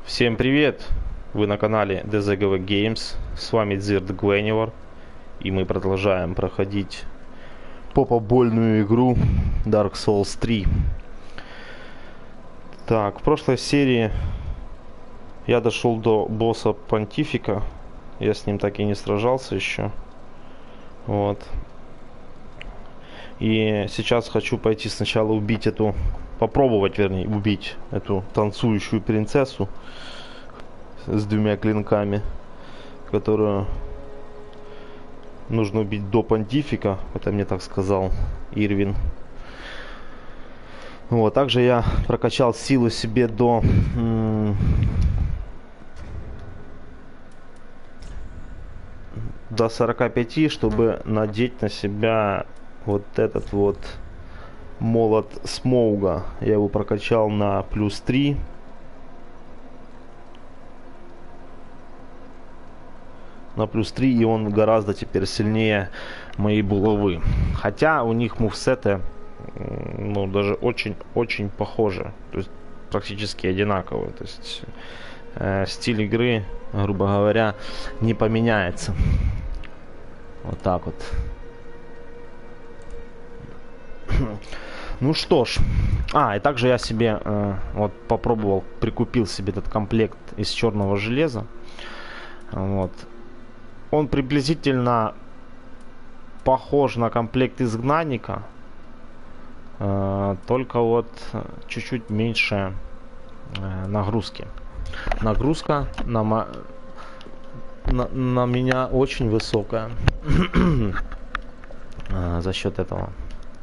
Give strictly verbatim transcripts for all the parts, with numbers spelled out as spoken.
Всем привет! Вы на канале ди зет джи ви Games, с вами Дзирт Гвенивор, и мы продолжаем проходить попобольную игру Dark Souls три. Так, в прошлой серии я дошел до босса Понтифика, я с ним так и не сражался еще. Вот. И сейчас хочу пойти сначала убить эту, попробовать, вернее, убить эту танцующую принцессу с двумя клинками, которую нужно убить до Понтифика, это мне так сказал Ирвин. Вот, также я прокачал силу себе до до сорока пяти, чтобы надеть на себя вот этот вот молот Смоуга. Я его прокачал на плюс три. На плюс три, и он гораздо теперь сильнее моей булавы. Хотя у них мувсеты, ну, даже очень-очень похожи. То есть практически одинаковые. То есть э, стиль игры, грубо говоря, не поменяется. Вот так вот. Ну что ж. А, и также я себе э, вот попробовал, прикупил себе этот комплект из черного железа. Вот. Он приблизительно похож на комплект изгнанника, э, только вот чуть-чуть меньше э, нагрузки. Нагрузка на, на, на меня очень высокая э, за счет этого.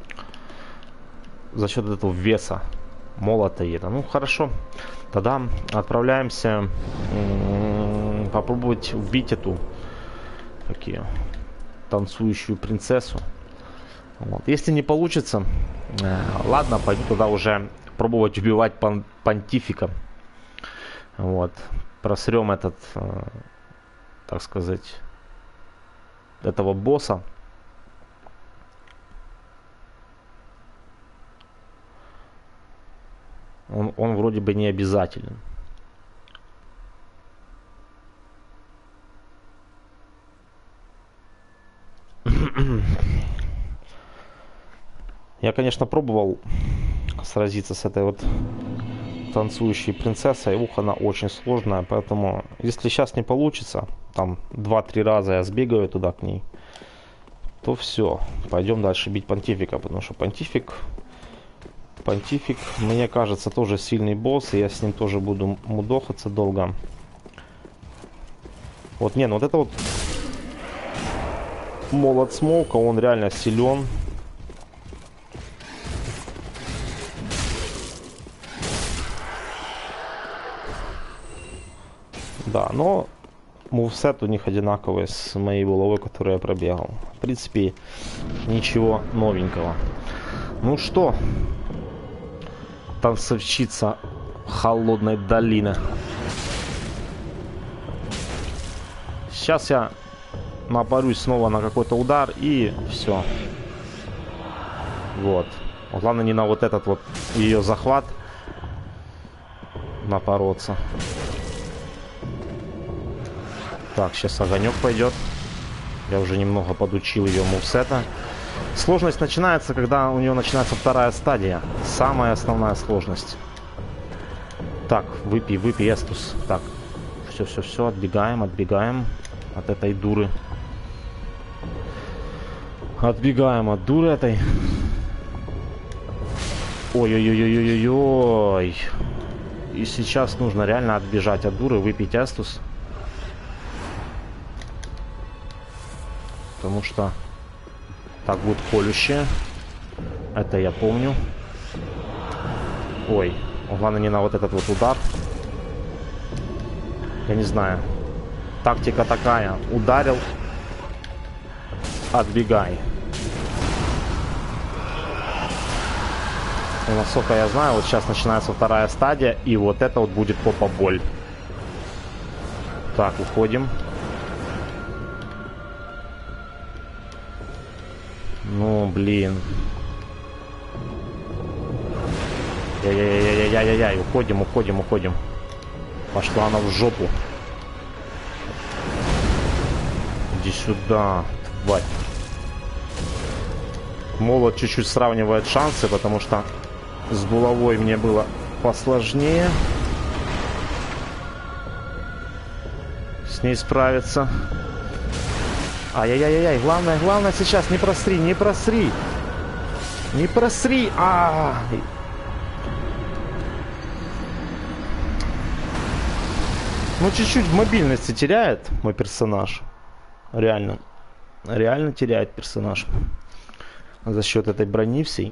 За счет этого веса молота и это. Ну хорошо, тогда отправляемся э, попробовать убить эту такие танцующую принцессу. Вот. Если не получится, э, ладно, пойду тогда уже пробовать убивать пон Понтифика. Вот. Просрем этот, э, так сказать, этого босса. Он, он вроде бы не обязателен. Я, конечно, пробовал сразиться с этой вот танцующей принцессой. Ух, она очень сложная, поэтому, если сейчас не получится, там два-три раза я сбегаю туда к ней, то все, пойдем дальше бить Понтифика, потому что Понтифик, Понтифик, мне кажется, тоже сильный босс, и я с ним тоже буду мудохаться долго. Вот, не, ну вот это вот молот Смоука, он реально силен. Да, но мувсет у них одинаковый с моей булавой, которую я пробегал. В принципе, ничего новенького. Ну что, танцовщица холодной долины. Сейчас я напорюсь снова на какой-то удар и все. Вот. Главное не на вот этот вот ее захват напороться. Так, сейчас огонек пойдет. Я уже немного подучил ее мувсета. Сложность начинается, когда у нее начинается вторая стадия. Самая основная сложность. Так, выпей, выпей, Эстус. Так, все-все-все, отбегаем, отбегаем от этой дуры. Отбегаем от дуры этой. Ой-ой-ой-ой-ой-ой. И сейчас нужно реально отбежать от дуры, выпить Эстус. Потому что так будет колющее. Это я помню. Ой. Главное не на вот этот вот удар. Я не знаю. Тактика такая. Ударил. Отбегай. И насколько я знаю, вот сейчас начинается вторая стадия. И вот это вот будет попа-боль. Так, уходим. Ну, блин. Яй-яй-яй-яй-яй-яй. Уходим, уходим, уходим. Пошла она в жопу. Иди сюда, тварь. Молот чуть-чуть сравнивает шансы, потому что с булавой мне было посложнее с ней справиться. Ай-яй-яй-яй, главное, главное сейчас не просри, не просри. Не просри. А, -а, -а. Ну, чуть-чуть в мобильности теряет мой персонаж. Реально. Реально теряет персонаж. За счет этой брони всей.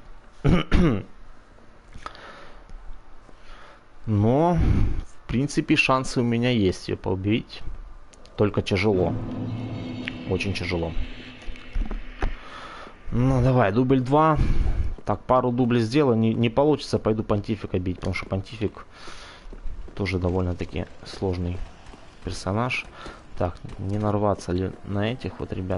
Но, в принципе, шансы у меня есть ее поубить. Только тяжело. Очень тяжело. Ну, давай, дубль два. Так, пару дублей сделаю. Не, не получится, пойду понтифика бить, потому что понтифик тоже довольно-таки сложный персонаж. Так, не нарваться ли на этих вот ребят.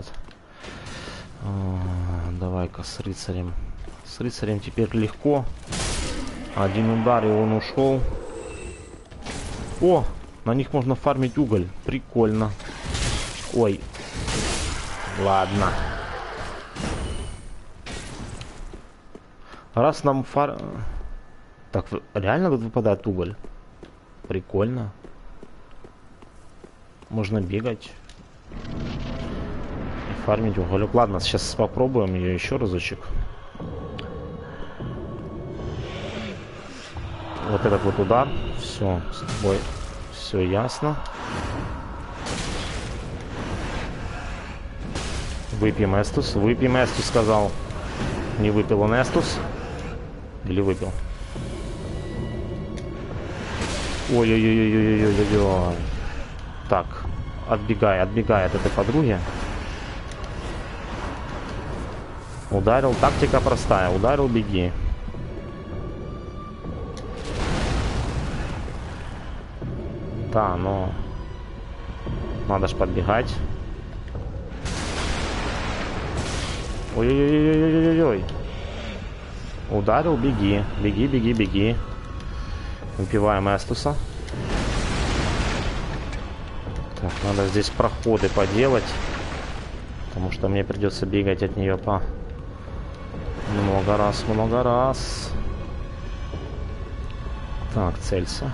Давай-ка с рыцарем. С рыцарем теперь легко. Один удар, и он ушел. О, на них можно фармить уголь. Прикольно. Ой. Ладно. Раз нам фар... Так, реально тут выпадает уголь? Прикольно. Можно бегать. И фармить уголек. Ладно, сейчас попробуем ее еще разочек. Вот этот вот удар. Все, с тобой все ясно. Выпьем эстус. Выпьем эстус, сказал. Не выпил он эстус. Или выпил? Ой-ой-ой-ой-ой-ой-ой-ой. Так, отбегай, отбегай от этой подруги. Ударил. Тактика простая. Ударил, беги. Да, но... Надо ж подбегать. Ой-ой-ой-ой-ой-ой-ой. Ударил, беги. Беги, беги, беги. Выпиваем эстуса. Так, надо здесь проходы поделать. Потому что мне придется бегать от нее по... Много раз, много раз. Так, целься.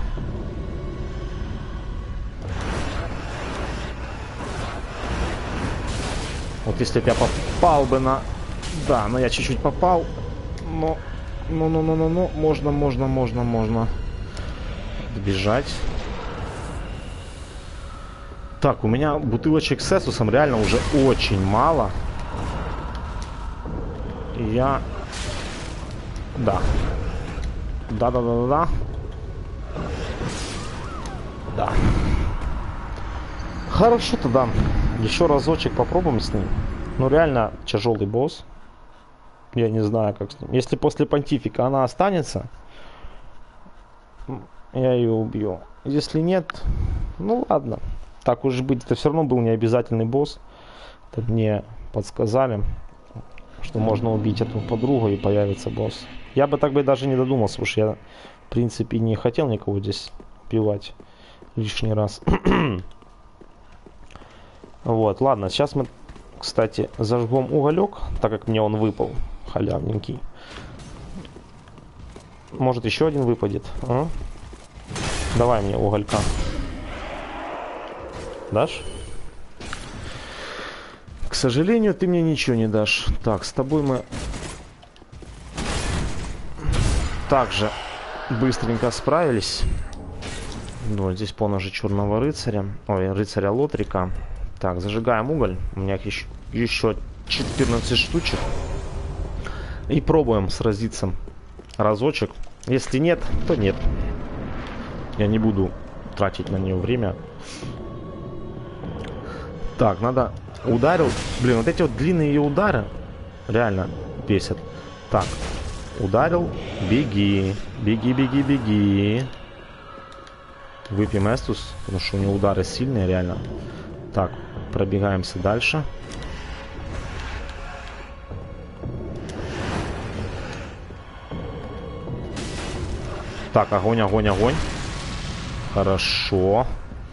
Вот если бы я попал бы на... Да, но я чуть-чуть попал. Но... Ну-ну-ну-ну-ну. Можно, можно, можно, можно. Бежать. Так, у меня бутылочек с эстусом реально уже очень мало. И я... Да. Да-да-да-да-да. Да. Хорошо тогда. Еще разочек попробуем с ним. Ну реально тяжелый босс. Я не знаю, как с ним. Если после понтифика она останется, я ее убью. Если нет, ну ладно. Так уж быть, это все равно был не обязательный босс. Это мне подсказали, что можно убить эту подругу и появится босс. Я бы так бы даже не додумался, потому что я, в принципе, не хотел никого здесь убивать лишний раз. Вот, ладно, сейчас мы, кстати, зажгем уголек, так как мне он выпал, халявненький. Может, еще один выпадет, а? Давай мне уголька. Дашь? К сожалению, ты мне ничего не дашь. Так, с тобой мы также быстренько справились. Вот здесь поножи черного рыцаря. Ой, рыцаря Лотрика. Так, зажигаем уголь. У меня еще, еще четырнадцать штучек. И пробуем сразиться разочек. Если нет, то нет. Я не буду тратить на нее время. Так, надо... Ударил. Блин, вот эти вот длинные ее удары реально бесят. Так, ударил. Беги. Беги, беги, беги. Выпьем эстус, потому что у него удары сильные, реально. Так, пробегаемся дальше. Так, огонь, огонь, огонь. Хорошо.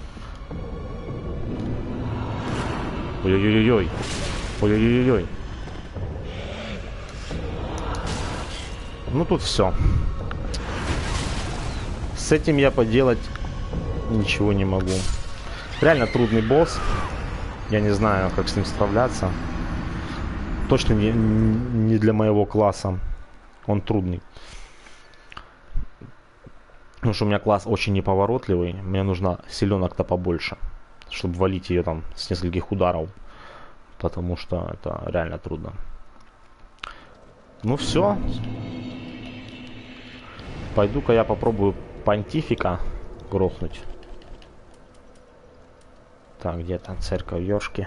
Ой-ой-ой-ой. Ой-ой-ой-ой. Ну тут все. С этим я поделать ничего не могу. Реально трудный босс. Я не знаю, как с ним справляться. Точно не, не для моего класса. Он трудный. Потому что у меня класс очень неповоротливый. Мне нужно силенок-то побольше, чтобы валить ее там с нескольких ударов. Потому что это реально трудно. Ну все. Пойду-ка я попробую понтифика грохнуть. Так, где там церковь ёшки?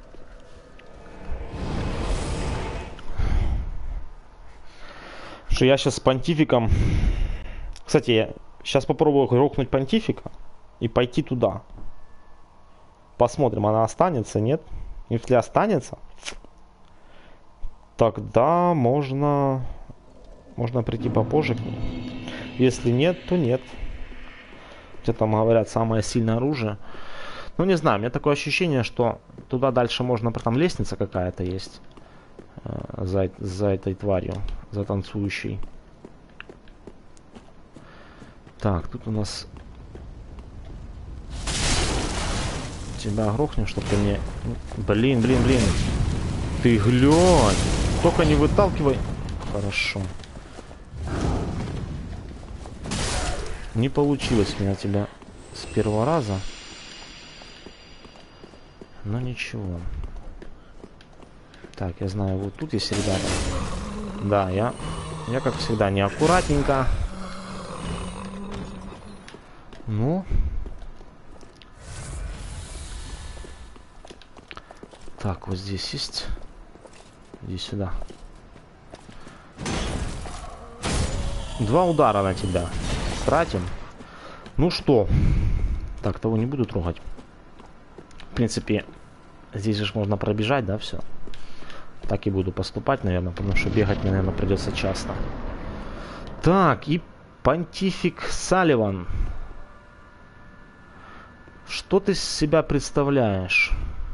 Что я сейчас с понтификом... Кстати, я сейчас попробую грохнуть понтифика и пойти туда. Посмотрим, она останется, нет? Если останется, тогда можно... Можно прийти попозже к ней. Если нет, то нет. Где там говорят, самое сильное оружие. Ну, не знаю, у меня такое ощущение, что туда дальше можно... Там лестница какая-то есть. Э, за, за этой тварью. За танцующей. Так, тут у нас... Тебя грохнем, чтобы ты мне... Блин, блин, блин. Ты глянь. Только не выталкивай. Хорошо. Не получилось у меня тебя с первого раза. Но ничего. Так, я знаю, вот тут есть ребята. Да, я... Я, как всегда, неаккуратненько. Ну... Так, вот здесь есть. Иди сюда. Два удара на тебя. Тратим. Ну что? Так, того не буду трогать. В принципе, здесь же можно пробежать, да, все. Так и буду поступать, наверное, потому что бегать мне, наверное, придется часто. Так, и понтифик Салливан. Что ты из себя представляешь?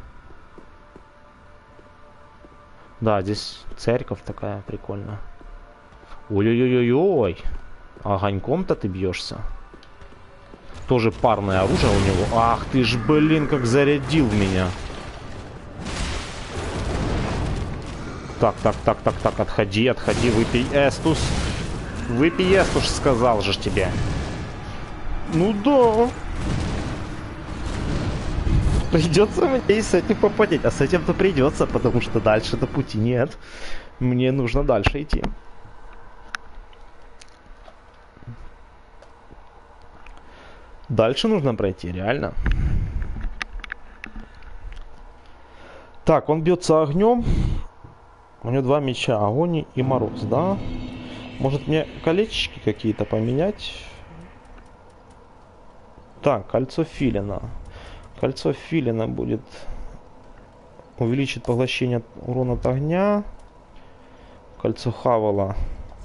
Да, здесь церковь такая прикольная. Ой-ой-ой-ой-ой. Огоньком-то ты бьешься. Тоже парное оружие у него. Ах ты ж, блин, как зарядил меня. Так, так, так, так, так, отходи, отходи, выпей эстус. Выпей эстус, сказал же тебе. Ну да. Придется мне и с этим попадеть. А с этим-то придется, потому что дальше-то пути нет. Мне нужно дальше идти. Дальше нужно пройти, реально. Так, он бьется огнем. У него два меча. Огонь и мороз, да? Может мне колечки какие-то поменять? Так, кольцо филина. Кольцо филина будет... Увеличит поглощение урона от огня. Кольцо Хавала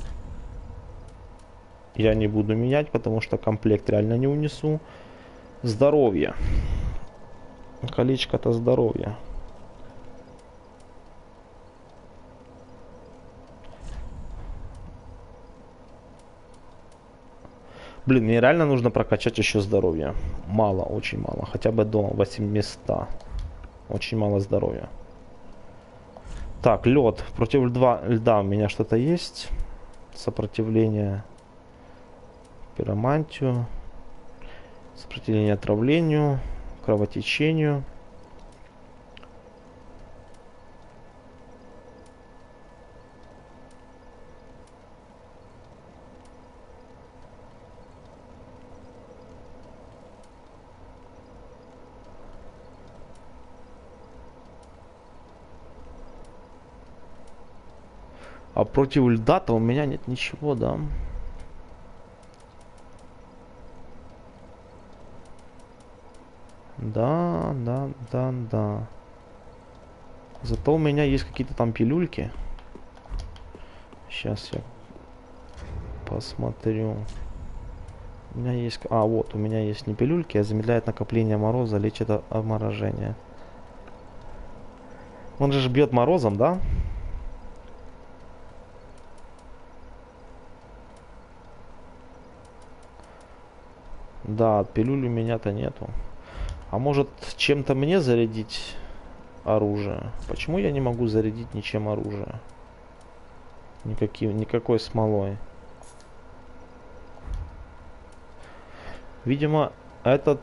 я не буду менять, потому что комплект реально не унесу. Здоровье. Колечко-то здоровье. Блин, мне реально нужно прокачать еще здоровье. Мало, очень мало. Хотя бы до восьмисот. Очень мало здоровья. Так, лед. Против льда, льда у меня что-то есть. Сопротивление пиромантию. Сопротивление отравлению. Кровотечению. А против льда-то у меня нет ничего, да. Да, да, да, да. Зато у меня есть какие-то там пилюльки. Сейчас я посмотрю. У меня есть... А, вот, у меня есть не пилюльки, а замедляет накопление мороза, лечит обморожение. Он же бьет морозом, да? Да, пилюль у меня-то нету. А может, чем-то мне зарядить оружие? Почему я не могу зарядить ничем оружие? Никаким, никакой смолой. Видимо, этот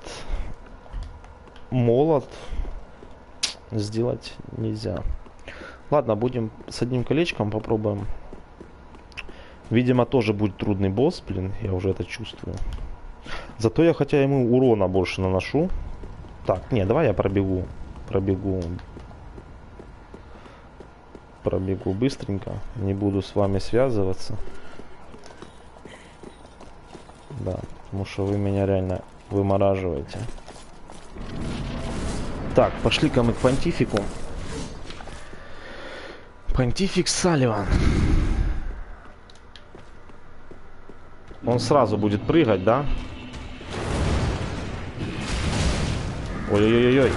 молот сделать нельзя. Ладно, будем с одним колечком попробуем. Видимо, тоже будет трудный босс, блин, я уже это чувствую. Зато я хотя ему урона больше наношу. Так, не, давай я пробегу. Пробегу. Пробегу быстренько. Не буду с вами связываться. Да, потому что вы меня реально вымораживаете. Так, пошли-ка мы к понтифику. Понтифик Салливан. Он сразу будет прыгать, да? Ой-ой-ой-ой.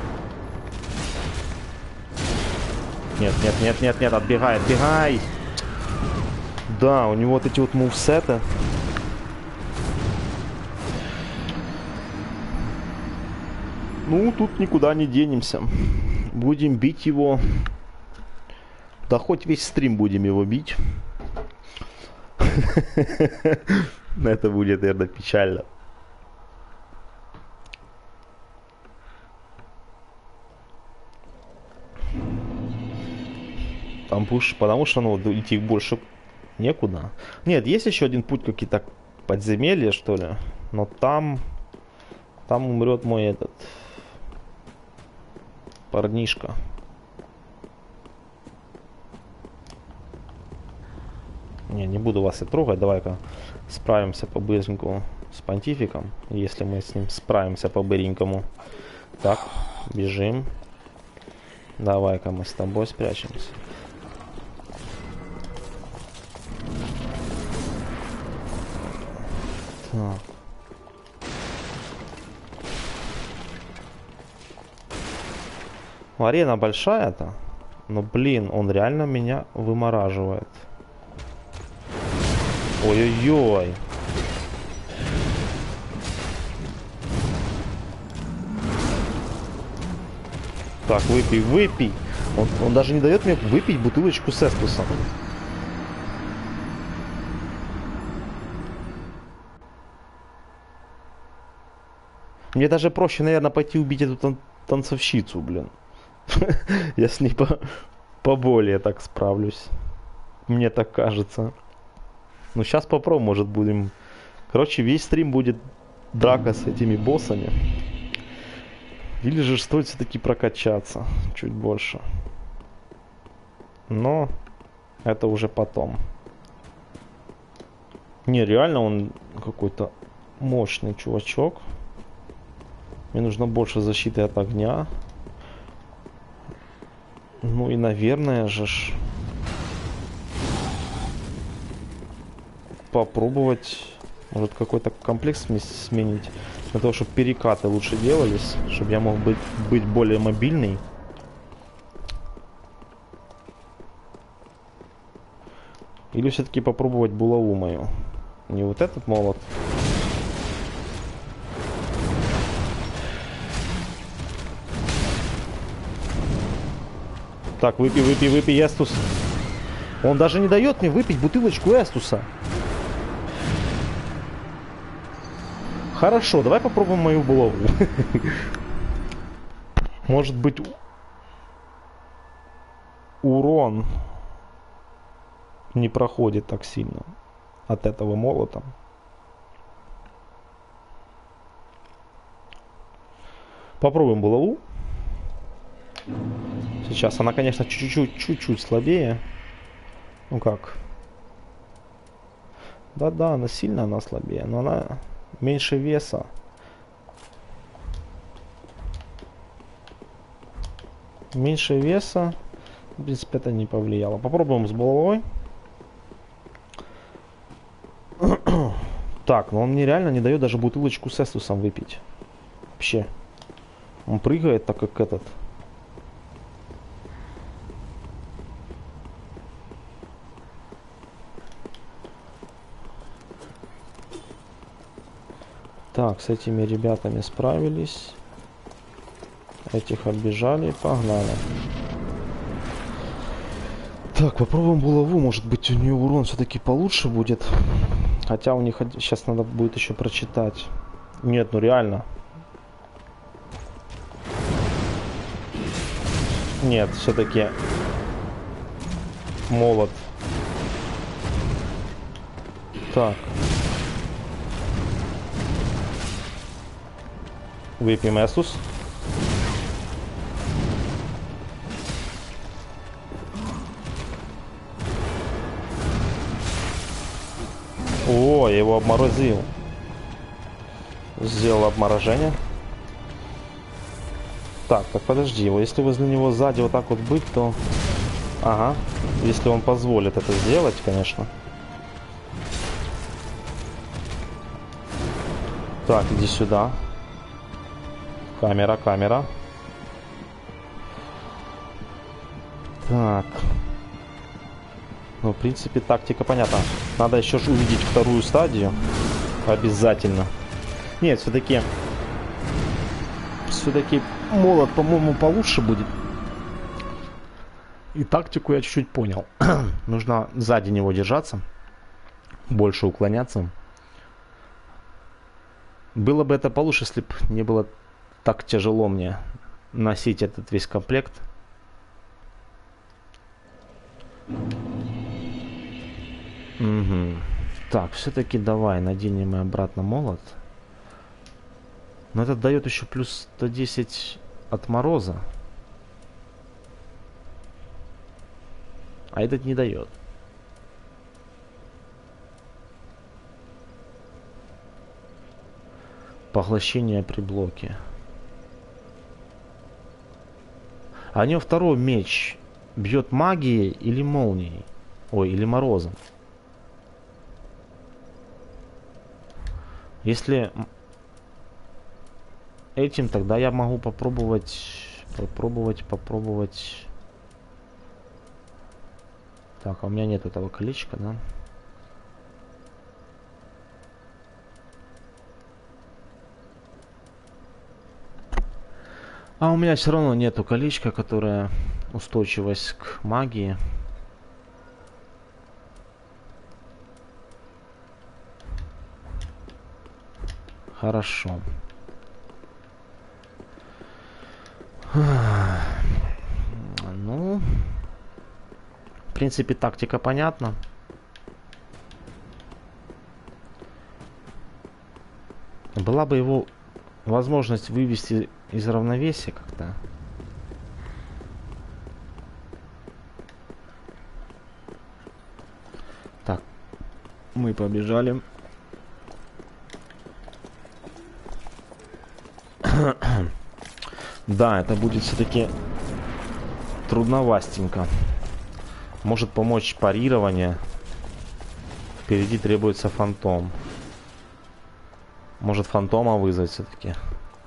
Нет, нет, нет, нет, нет, отбегай, отбегай. Да, у него вот эти вот мувсеты. Ну, тут никуда не денемся. Будем бить его. Да хоть весь стрим будем его бить. Это будет, наверное, печально. Там пуш, потому что, ну, идти больше некуда. Нет, есть еще один путь, какие-то подземелья, что ли. Но там... Там умрет мой этот... парнишка. Не, не буду вас и трогать. Давай-ка справимся по-быстренькому с понтификом. Если мы с ним справимся по-быренькому. Так, бежим. Давай-ка мы с тобой спрячемся. Так. Арена большая-то. Но, блин, он реально меня вымораживает. Ой-ой-ой. Так, выпей, выпей. Он, он даже не дает мне выпить бутылочку с эстусом. Мне даже проще, наверное, пойти убить эту тан танцовщицу, блин. Я с ней по поболее так справлюсь. Мне так кажется. Ну, сейчас попробуем, может, будем... Короче, весь стрим будет драка с этими боссами. Или же стоит все-таки прокачаться чуть больше. Но это уже потом. Не, реально он какой-то мощный чувачок. Мне нужно больше защиты от огня. Ну и, наверное же ж... попробовать, может, какой-то комплекс сменить, для того, чтобы перекаты лучше делались, чтобы я мог быть, быть более мобильный. Или все-таки попробовать булаву мою. Не вот этот молот. Так, выпей, выпей, выпей, Эстус. Он даже не дает мне выпить бутылочку Эстуса. Хорошо, давай попробуем мою булаву. Может быть, урон не проходит так сильно от этого молота. Попробуем булаву. Сейчас она, конечно, чуть-чуть, чуть-чуть слабее. Ну как? Да-да, она сильно, она слабее, но она меньше веса. Меньше веса. В принципе, это не повлияло. Попробуем с булавой. Так, но он мне реально не дает даже бутылочку с эстусом выпить. Вообще. Он прыгает так, как этот. Так, с этими ребятами справились. Этих оббежали, погнали. Так, попробуем булаву. Может быть, у нее урон все-таки получше будет. Хотя у них сейчас надо будет еще прочитать. Нет, ну реально. Нет, все-таки молот. Так. Выпьем эстус. О, я его обморозил. Сделал обморожение. Так, так подожди его. Если возле него сзади вот так вот быть, то... Ага. Если он позволит это сделать, конечно. Так, иди сюда. Камера, камера. Так. Ну, в принципе, тактика понятна. Надо еще же увидеть вторую стадию. Обязательно. Нет, все-таки... Все-таки молот, по-моему, получше будет. И тактику я чуть-чуть понял. Нужно сзади него держаться. Больше уклоняться. Было бы это получше, если бы не было так тяжело мне носить этот весь комплект. Угу. Так, все-таки давай наденем мы обратно молот. Но этот дает еще плюс сто десять от мороза. А этот не дает. Поглощение при блоке. А у него второй меч бьет магией или молнией? Ой, или морозом. Если этим, тогда я могу попробовать, попробовать, попробовать. Так, а у меня нет этого колечка, да? А у меня все равно нету колечка, которое устойчивость к магии. Хорошо. Ну, в принципе, тактика понятна. Была бы его возможность вывести из равновесия как-то. Так, мы побежали. Да, это будет все-таки трудновастенько. Может помочь парирование. Впереди требуется фантом. Может фантома вызвать все-таки.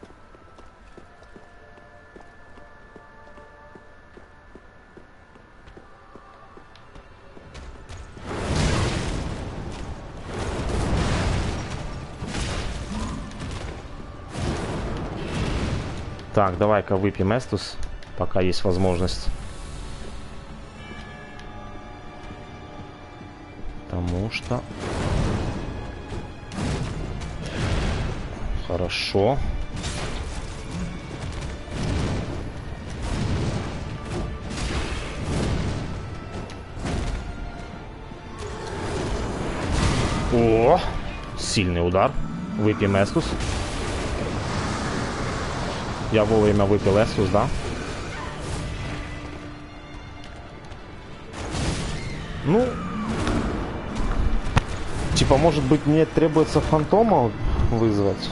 Так, давай-ка выпьем эстус, пока есть возможность. Потому что... Хорошо. О, сильный удар. Выпьем эстус. Я вовремя выпил эстус, да? Ну, типа, может быть, мне требуется фантома вызвать?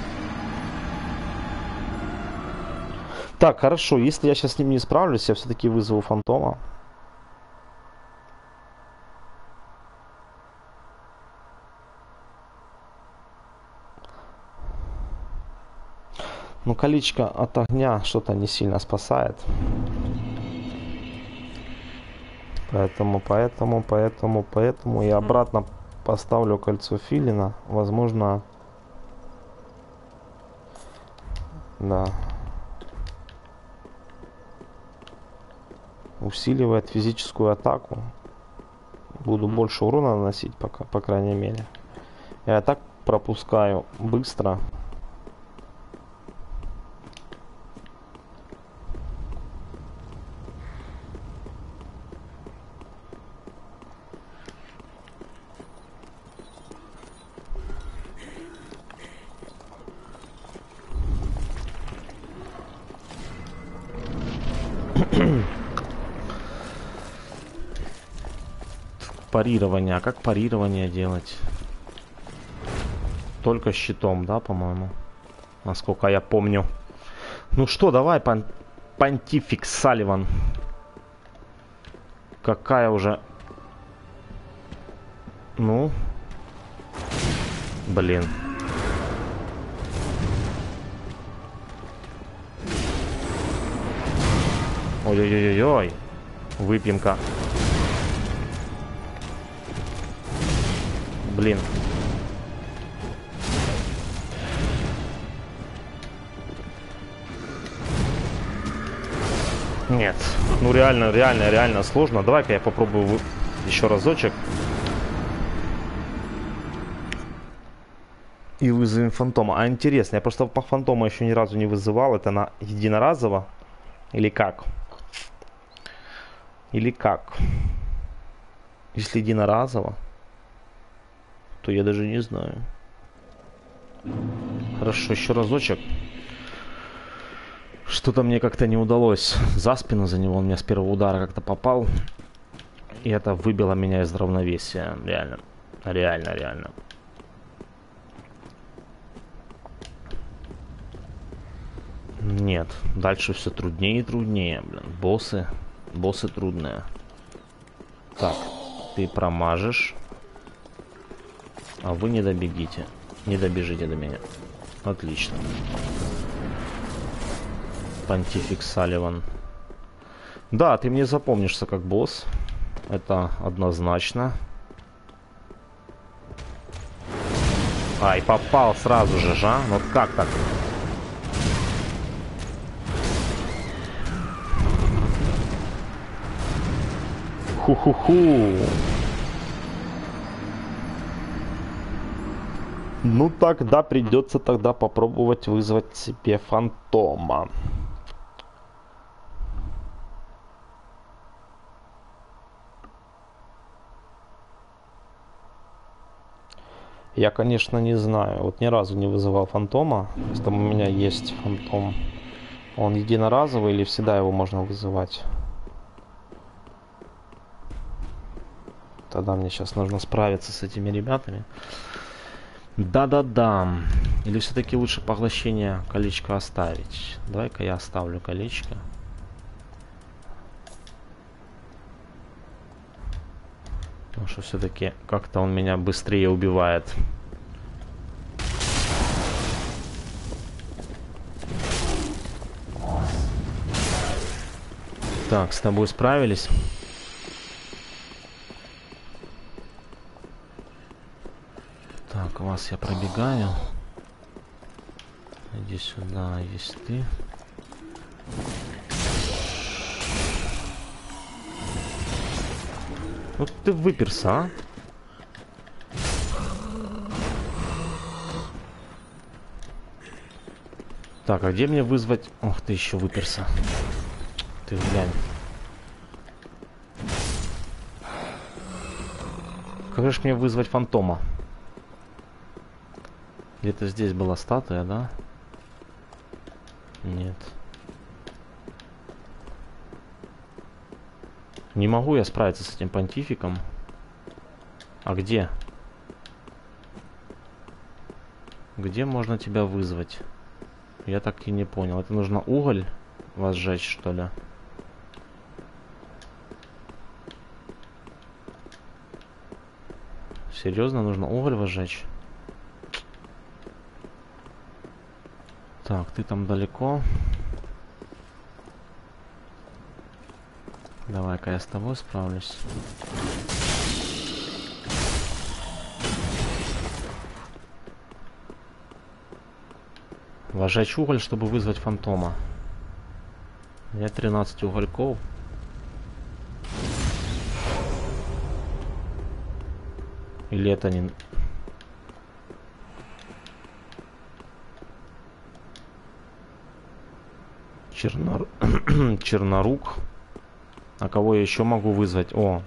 Так, хорошо, если я сейчас с ним не справлюсь, я все-таки вызову фантома. Ну, колечко от огня что-то не сильно спасает. Поэтому, поэтому, поэтому, поэтому я обратно поставлю кольцо филина. Возможно, да. Усиливает физическую атаку. Буду больше урона наносить, пока, по крайней мере. Я так пропускаю быстро. Парирование. А как парирование делать? Только щитом, да, по-моему? Насколько я помню. Ну что, давай, пон понтифик Салливан. Какая уже... Ну? Блин. Ой-ой-ой-ой. Выпьем-ка. Блин. Нет. Ну реально, реально, реально сложно. Давай-ка я попробую еще разочек. И вызовем фантома. А интересно, я просто по фантому еще ни разу не вызывал. Это на единоразово? Или как? Или как? Если единоразово, то я даже не знаю. Хорошо, еще разочек. Что-то мне как-то не удалось. За спину за него он меня с первого удара как-то попал. И это выбило меня из равновесия. Реально. Реально, реально. Нет. Дальше все труднее и труднее, блин. Боссы. Боссы трудные. Так. Ты промажешь. А вы не добегите. Не добежите до меня. Отлично. Понтифик Салливан. Да, ты мне запомнишься как босс. Это однозначно. Ай, попал сразу же, а? Вот как так? Ху-ху-ху. Ну тогда придется тогда попробовать вызвать себе фантома. Я, конечно, не знаю. Вот ни разу не вызывал фантома. Если там у меня есть фантом. Он единоразовый или всегда его можно вызывать? Тогда мне сейчас нужно справиться с этими ребятами. Да-да-да. Или все-таки лучше поглощение колечка оставить? Давай-ка я оставлю колечко. Потому что все-таки как-то он меня быстрее убивает. Так, с тобой справились. Так, вас я пробегаю. Иди сюда, есть ты. Вот ты выперся, а? Так, а где мне вызвать? Ох, ты еще выперся. Ты глянь. Как же мне вызвать фантома? Где-то здесь была статуя, да? Нет. Не могу я справиться с этим понтификом. А где? Где можно тебя вызвать? Я так и не понял. Это нужно уголь возжечь, что ли? Серьезно, нужно уголь возжечь? Так, ты там далеко. Давай-ка я с тобой справлюсь. Вожечь уголь, чтобы вызвать фантома. Я тринадцать угольков. Или это не... Чернор... Чернорук. А кого я еще могу вызвать? О!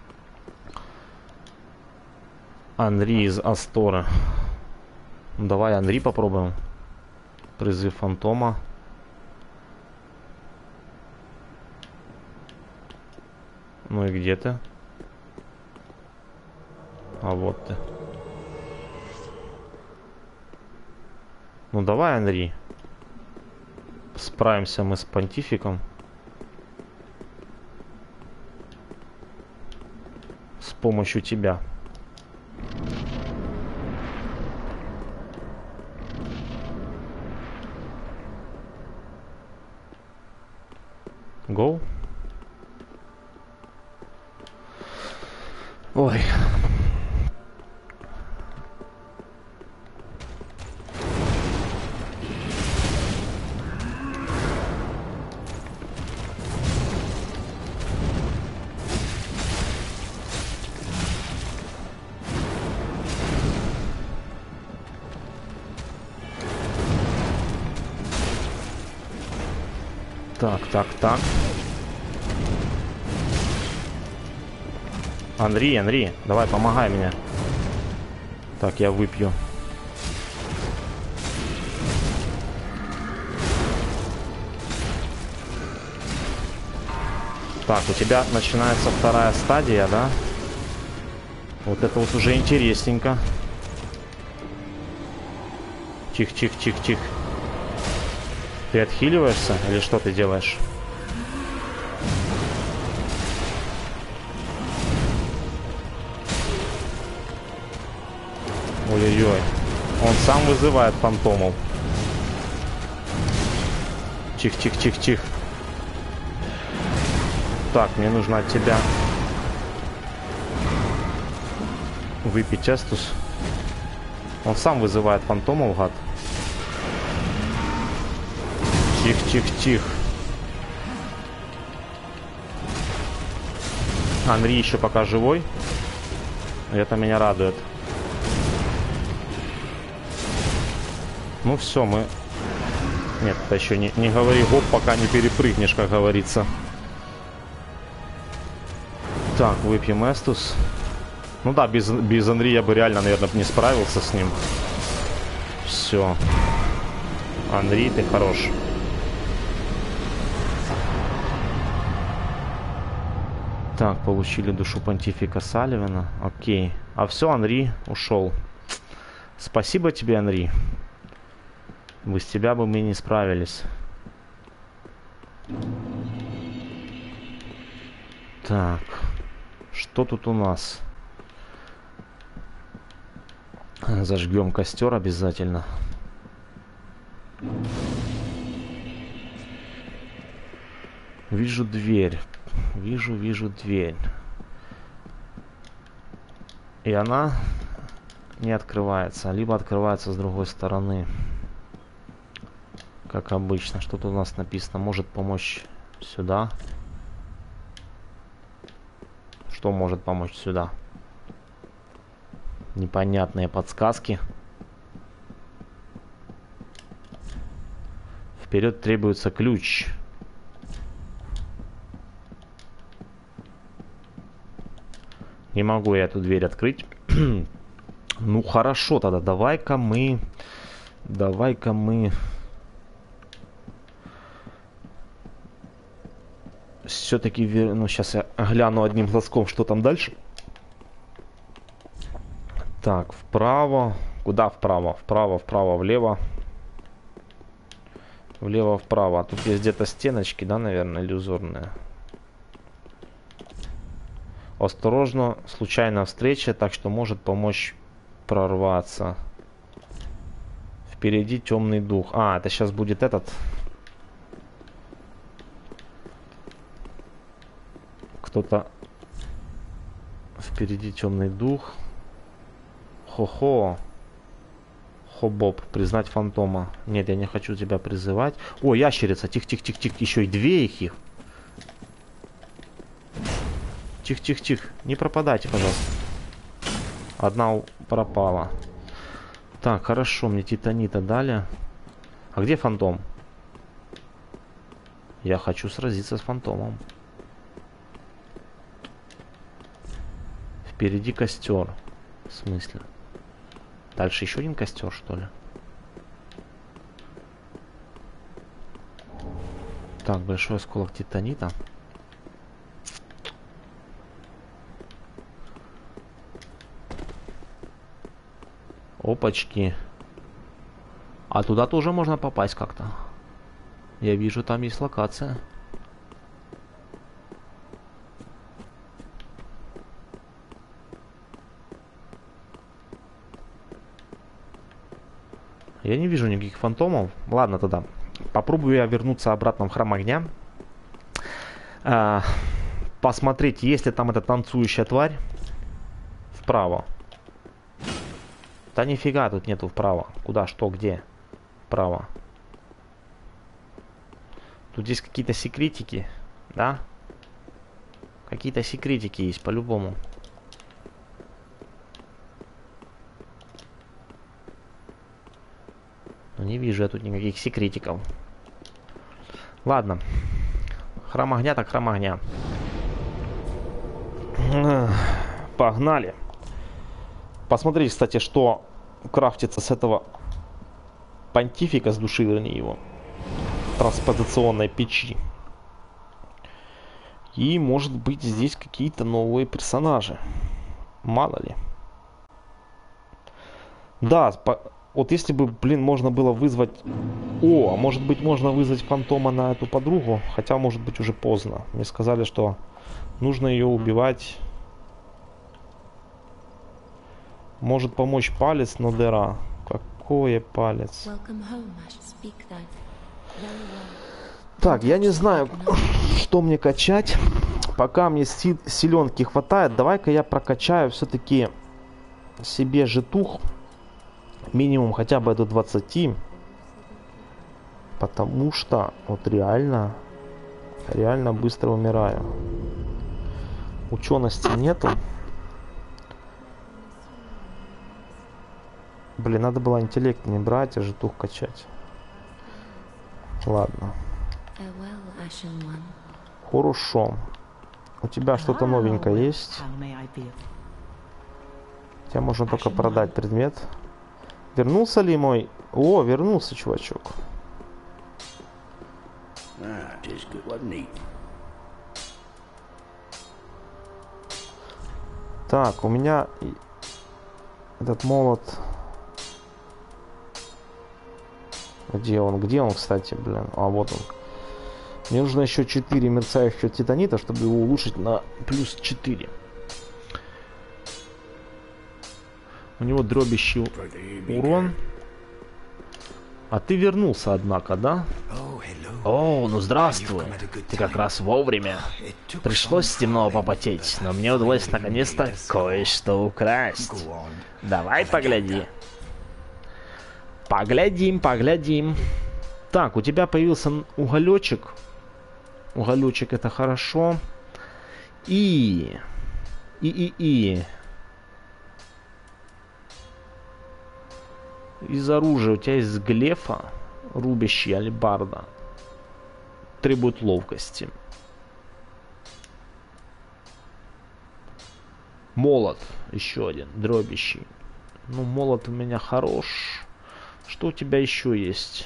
Анри из Асторы. Ну, давай Анри попробуем. Призыв фантома. Ну и где ты? А вот ты. Ну давай, Анри. Справимся мы с понтификом. С помощью тебя. Go. Ой. Так, так, так. Анри, Анри, давай, помогай мне. Так, я выпью. Так, у тебя начинается вторая стадия, да? Вот это вот уже интересненько. Чих, чих, чих, чих. Ты отхиливаешься или что ты делаешь? Ой-ой-ой. Он сам вызывает фантомов. Чих-чих-чих-чих. Так, мне нужно от тебя выпить эстус. Он сам вызывает фантомов, гад. Тихо-тихо-тихо. Анри еще пока живой. Это меня радует. Ну все, мы... Нет, это еще не, не говори гоп, пока не перепрыгнешь, как говорится. Так, выпьем эстус. Ну да, без, без Анри я бы реально, наверное, не справился с ним. Все. Анри, ты хорош. Так, получили душу понтифика Салливана. Окей. А все, Анри ушел. Спасибо тебе, Анри. Без тебя бы мы не справились. Так. Что тут у нас? Зажгем костер обязательно. Вижу дверь. Вижу, вижу дверь. И она не открывается. Либо открывается с другой стороны. Как обычно. Что-то у нас написано. Может помочь сюда. Что может помочь сюда? Непонятные подсказки. Вперед требуется ключ. Не могу я эту дверь открыть. Ну хорошо, тогда давай-ка мы... Давай-ка мы... Все-таки... Ну сейчас я гляну одним глазком, что там дальше. Так, вправо. Куда вправо? Вправо, вправо, влево. Влево, вправо. Тут есть где-то стеночки, да, наверное, иллюзорные. Осторожно, случайная встреча, так что может помочь прорваться. Впереди темный дух. А, это сейчас будет этот. Кто-то. Впереди темный дух. Хо-хо. Хо-боб. Признать фантома. Нет, я не хочу тебя призывать. О, ящерица. Тихо-тихо-тихо-тихо. Еще и две их их. Тихо-тихо-тихо. Не пропадайте, пожалуйста. Одна пропала. Так, хорошо. Мне титанита дали. А где фантом? Я хочу сразиться с фантомом. Впереди костер. В смысле? Дальше еще один костер, что ли? Так, большой осколок титанита. Опачки. А туда тоже можно попасть как-то. Я вижу, там есть локация. Я не вижу никаких фантомов. Ладно тогда. Попробую я вернуться обратно в храм огня. А, посмотреть, есть ли там эта танцующая тварь. Вправо. Да нифига тут нету вправо. Куда, что, где? Вправо. Тут есть какие-то секретики. Да? Какие-то секретики есть, по-любому. Но не вижу я тут никаких секретиков. Ладно. Храм огня так храм огня. Погнали. Посмотрите, кстати, что крафтится с этого понтифика, с души, вернее, его транспозиционной печи. И, может быть, здесь какие-то новые персонажи. Мало ли. Да, вот если бы, блин, можно было вызвать... О, а может быть, можно вызвать фантома на эту подругу. Хотя, может быть, уже поздно. Мне сказали, что нужно ее убивать... Может помочь палец, но дыра. Какой палец? Так, я не знаю, что мне качать. Пока мне си силенки хватает, давай-ка я прокачаю все-таки себе житух. Минимум хотя бы до двадцати. Потому что вот реально, реально быстро умираю. Учености нету. Блин, надо было интеллект не брать, а житух качать. Ладно. Хорошо. У тебя что-то новенькое есть? Тебя можно только продать предмет. Вернулся ли мой... О, вернулся, чувачок. Так, у меня... Этот молот... Где он? Где он, кстати, блин? А, вот он. Мне нужно еще четыре мерцающих титанита, чтобы его улучшить на плюс четыре. У него дробящий урон. А ты вернулся, однако, да? О, ну здравствуй. Ты как раз вовремя. Пришлось темного попотеть, но мне удалось наконец-то кое-что украсть. Давай погляди. Поглядим, поглядим. Так, у тебя появился уголечек. Уголечек, это хорошо. И... И, и, и... Из оружия у тебя есть глефа, рубящий алебарда. Требует ловкости. Молот. Еще один. Дробящий. Ну, молот у меня хорош. Что у тебя еще есть?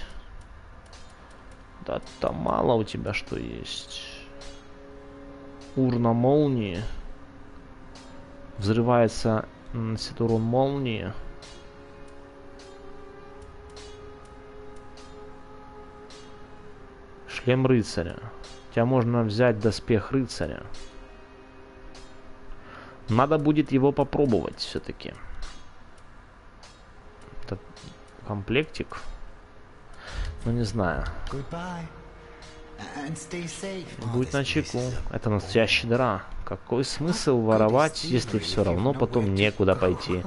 Да-то мало у тебя что есть. Урна молнии. Взрывается наносит урон молнии. Шлем рыцаря. Тебя можно взять доспех рыцаря. Надо будет его попробовать все-таки. комплектик. Ну, не знаю. Будь начеку. Это настоящая дыра. Какой смысл воровать, если все равно потом некуда пойти?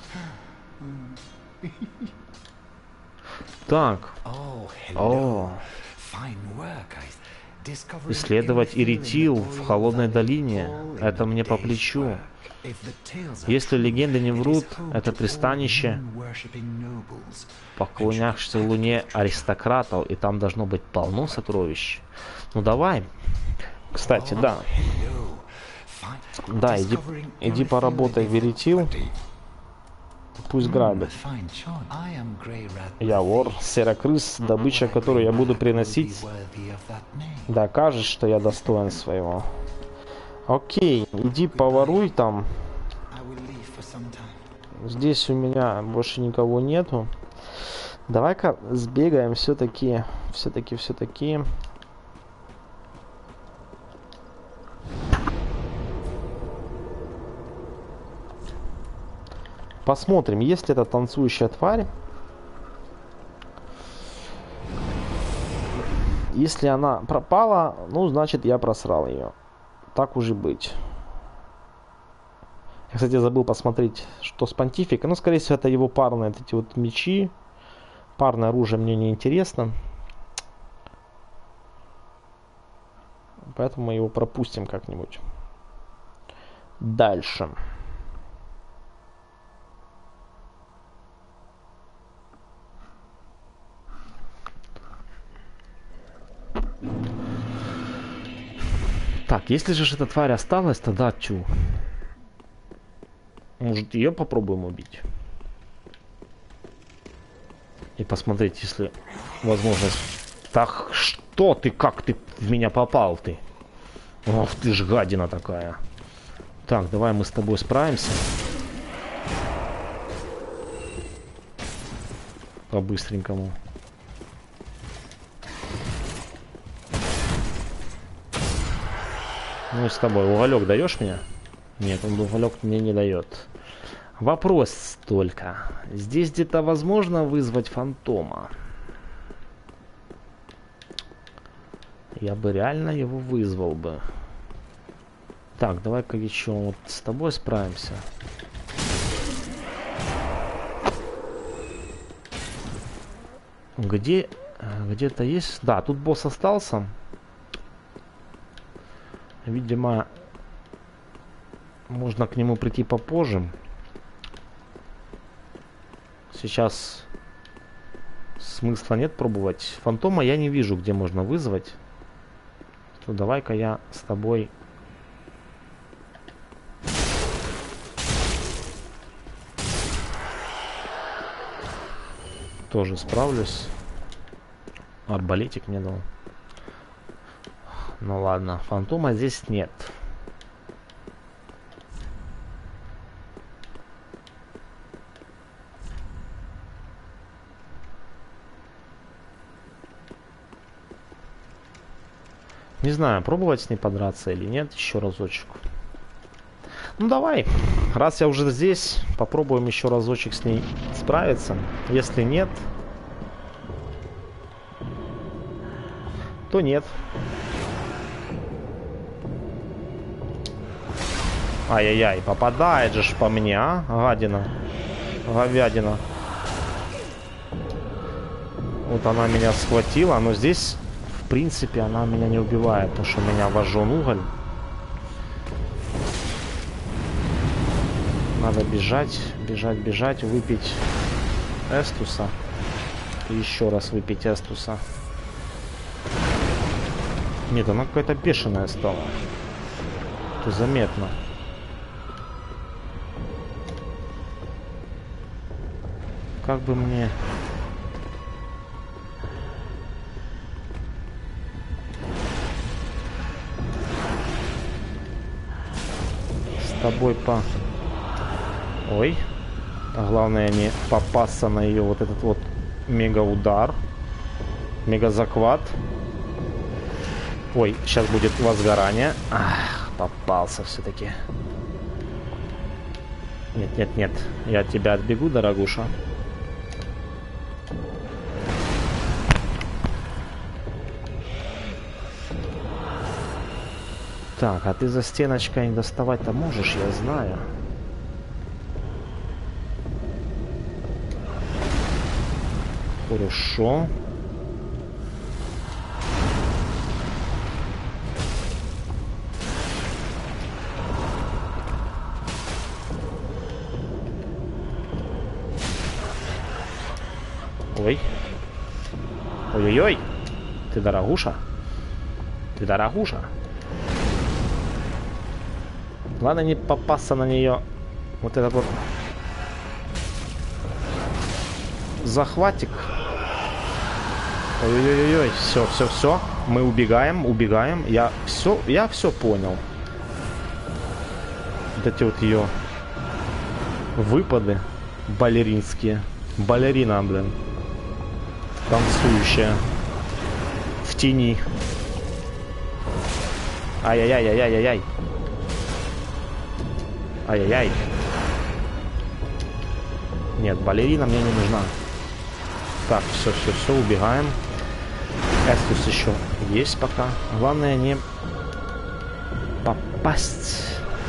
Так. О. Исследовать Иритил в холодной долине. Это мне по плечу. Если легенды не врут, это пристанище поклоняющихся Луне аристократов, и там должно быть полно сокровищ. Ну давай. Кстати, да. Да, иди, иди поработай в Иритил. Пусть грабят. Я вор, серокрыс, добыча, которую я буду приносить, докажет, что я достоин своего. Окей, иди поворуй там. Здесь у меня больше никого нету. Давай-ка сбегаем все-таки, все-таки, все-таки. Посмотрим, есть ли эта танцующая тварь. Если она пропала, ну, значит, я просрал ее. Так уже быть. Я, кстати, забыл посмотреть, что с понтификом. Ну, скорее всего, это его парные вот эти вот мечи. Парное оружие мне не интересно. Поэтому мы его пропустим как-нибудь. Дальше. Так, если же эта тварь осталась, тогда чу. Может, ее попробуем убить? И посмотреть, если возможность. Так, что ты, как ты в меня попал, ты? Ох, ты ж гадина такая. Так, давай мы с тобой справимся. По-быстренькому. Ну и с тобой. Уголек даешь мне? Нет, он уголек мне не дает. Вопрос только. Здесь где-то возможно вызвать фантома? Я бы реально его вызвал бы. Так, давай-ка еще вот с тобой справимся. Где... Где-то есть... Да, тут босс остался. Видимо, можно к нему прийти попозже. Сейчас смысла нет пробовать. Фантома я не вижу, где можно вызвать. То давай-ка я с тобой... тоже справлюсь. Арбалетик мне дал. Ну ладно, фантома здесь нет. Не знаю, пробовать с ней подраться или нет, еще разочек. Ну давай, раз я уже здесь, попробуем еще разочек с ней справиться. Если нет, то нет. Ай-яй-яй, попадает же ж по мне, а? Гадина. Говядина. Вот она меня схватила, но здесь, в принципе, она меня не убивает, потому что у меня вожжен уголь. Надо бежать, бежать, бежать, выпить эстуса. И еще раз выпить эстуса. Нет, она какая-то бешеная стала. Это заметно. Как бы мне... С тобой по... Ой. А главное не попасться на ее вот этот вот мега-удар. Мега-захват. Ой, сейчас будет возгорание. Ах, попался все-таки. Нет, нет, нет. Я от тебя отбегу, дорогуша. Так, а ты за стеночкой не доставать-то можешь, я знаю. Хорошо. Ой. Ой-ой-ой. Ты дорогуша. Ты дорогуша. Главное не попасться на нее. Вот этот вот захватик. Ой-ой-ой-ой. Все, все, все. Мы убегаем, убегаем. Я все, я все понял. Вот эти вот ее выпады балеринские. Балерина, блин. Танцующая. В тени. Ай-яй-яй-яй-яй-яй. Ай-яй-яй. Нет, балерина мне не нужна. Так, все, все, все, убегаем. Эстус еще есть пока. Главное не попасть.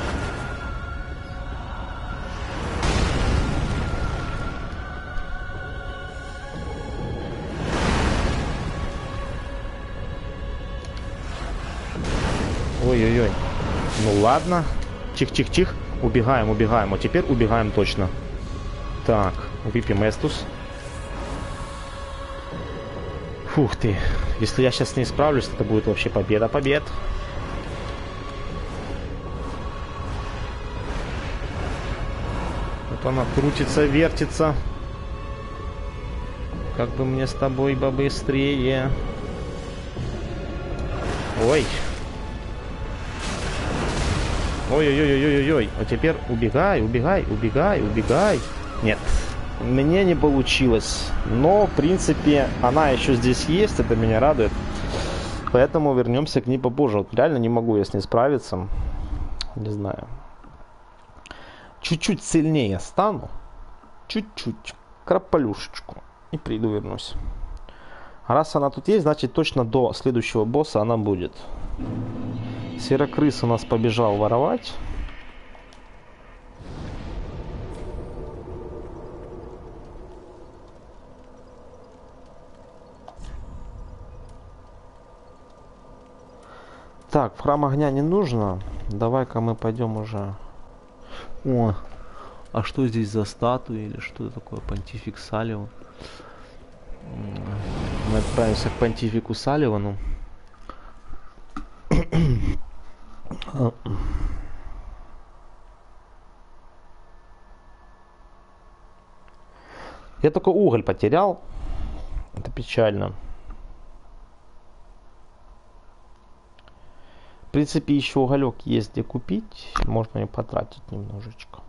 Ой-ой-ой. Ну ладно. Чих-чих-чих. Убегаем, убегаем. А теперь убегаем точно. Так, выпьем Эстус. Фух ты. Если я сейчас не справлюсь, это будет вообще победа побед. Вот она крутится, вертится. Как бы мне с тобой побыстрее. Ой. Ой-ой-ой-ой-ой-ой. А теперь убегай, убегай, убегай, убегай. Нет, мне не получилось. Но, в принципе, она еще здесь есть. Это меня радует. Поэтому вернемся к ней попозже. Вот реально не могу я с ней справиться. Не знаю. Чуть-чуть сильнее стану. Чуть-чуть. Крапалюшечку. И приду, вернусь. А раз она тут есть, значит точно до следующего босса она будет. Серокрыс у нас побежал воровать. Так, в храм огня не нужно. Давай-ка мы пойдем уже. О, а что здесь за статуи или что это такое? Понтифик Салливан. Мы отправимся к понтифику Салливану. Я только уголь потерял. Это печально. В принципе, еще уголек есть где купить. Можно и потратить немножечко.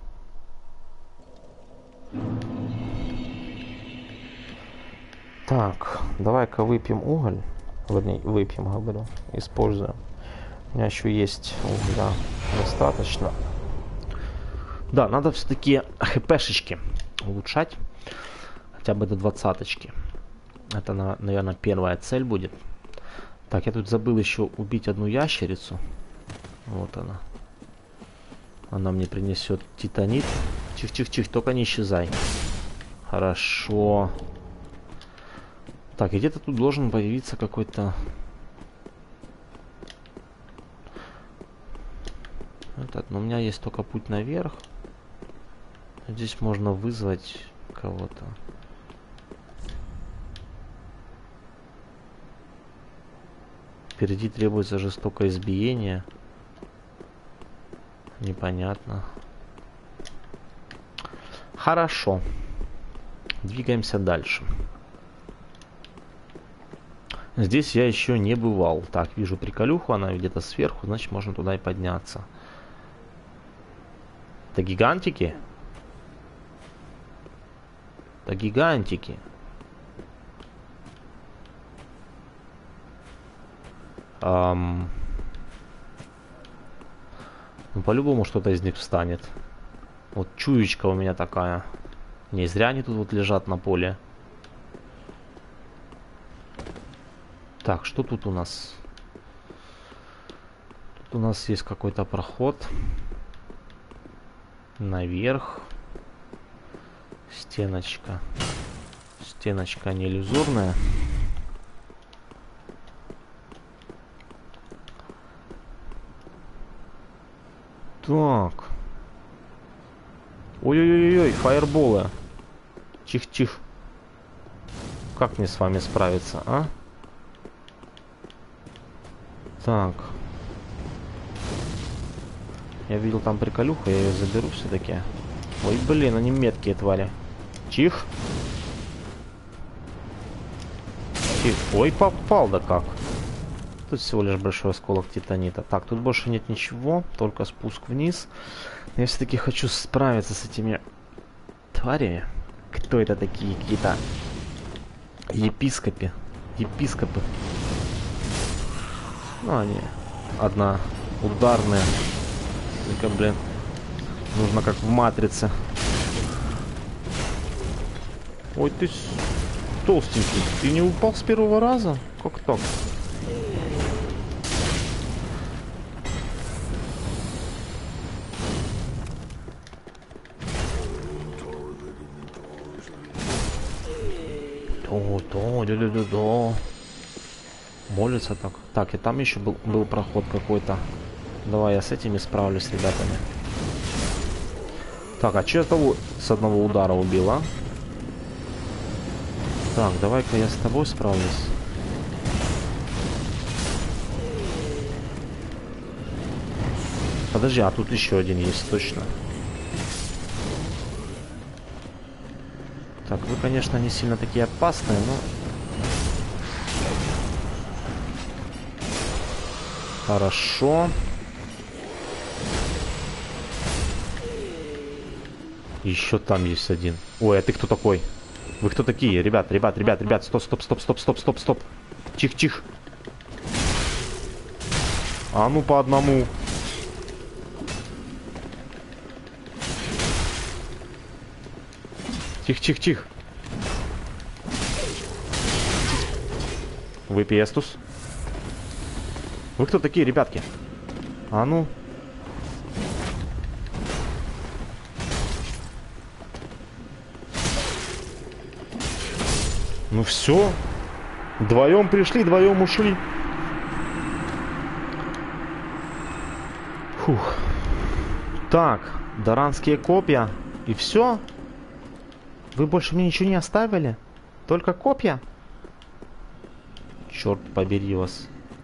Так, давай-ка выпьем уголь. Вернее, выпьем, говорю. Используем. У меня еще есть угля достаточно. Да, надо все-таки хпшечки улучшать. Хотя бы до двадцаточки. Это, наверное, первая цель будет. Так, я тут забыл еще убить одну ящерицу. Вот она. Она мне принесет титанит. Чих-чих-чих, только не исчезай. Хорошо. Так, где-то тут должен появиться какой-то... Этот, но у меня есть только путь наверх. Здесь можно вызвать кого-то. Впереди требуется жестокое избиение. Непонятно. Хорошо. Двигаемся дальше. Здесь я еще не бывал. Так, вижу приколюху, она где-то сверху, значит можно туда и подняться. Это гигантики? Это гигантики. Ам... Ну, по-любому что-то из них встанет. Вот чуечка у меня такая. Не зря они тут вот лежат на поле. Так, что тут у нас? Тут у нас есть какой-то проход. Наверх. Стеночка. Стеночка не иллюзорная. Так. Ой-ой-ой-ой, фаерболы. Чих-чих. Как мне с вами справиться, а? Так. Я видел там приколюха, я ее заберу все-таки. Ой, блин, они меткие твари. Чих. Чих. Ой, попал, да как. Тут всего лишь большой осколок титанита. Так, тут больше нет ничего, только спуск вниз. Я все-таки хочу справиться с этими тварями. Кто это такие? Какие-то епископы. Епископы. Ну, они одна ударная. Только, блин, нужно как в матрице. Ой, ты толстенький. Ты не упал с первого раза? Как так? О, то, да, да, да, да. Молится так. Так, и там еще был, был проход какой-то. Давай я с этими справлюсь, с ребятами. Так, а че я того с одного удара убил, а? Так, давай-ка я с тобой справлюсь. Подожди, а тут еще один есть, точно. Так, вы, конечно, не сильно такие опасные, но... Хорошо. Еще там есть один. Ой, а ты кто такой? Вы кто такие? Ребят, ребят, ребят, ребят, стоп, стоп, стоп, стоп, стоп, стоп, стоп. Чих, чих. А ну по одному. Тихо, тихо, тихо. Выпей эстус. Вы кто такие, ребятки? А ну. Ну все. Вдвоем пришли, вдвоем ушли. Фух. Так, даранские копья. И все? Вы больше мне ничего не оставили? Только копья? Черт побери вас.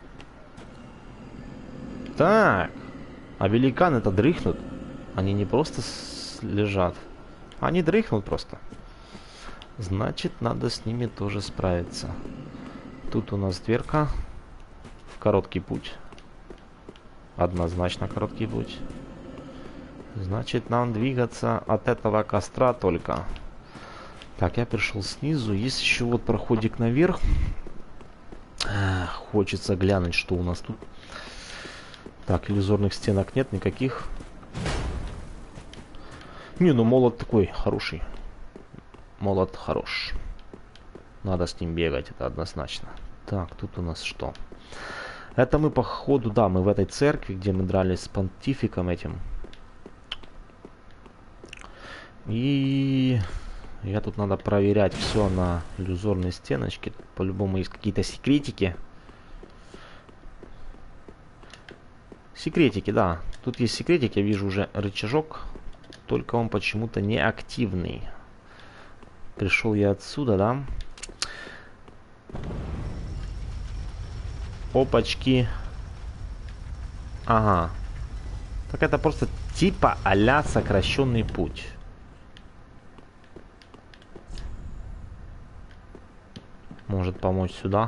Так. А великаны-то дрыхнут. Они не просто лежат. Они дрыхнут просто. Значит, надо с ними тоже справиться. Тут у нас дверка. В короткий путь. Однозначно короткий путь. Значит, нам двигаться от этого костра только. Так, я пришел снизу. Есть еще вот проходик наверх. Ах, хочется глянуть, что у нас тут. Так, иллюзорных стенок нет никаких. Не, ну молот такой хороший. Молот хорош. Надо с ним бегать, это однозначно. Так, тут у нас что? Это мы, походу, да, мы в этой церкви, где мы дрались с понтификом этим. И... Я тут надо проверять все на иллюзорные стеночки. По-любому есть какие-то секретики. Секретики, да. Тут есть секретик, я вижу уже рычажок. Только он почему-то не активный. Пришел я отсюда, да? Опачки. Ага. Так это просто типа а-ля сокращенный путь. Может помочь сюда.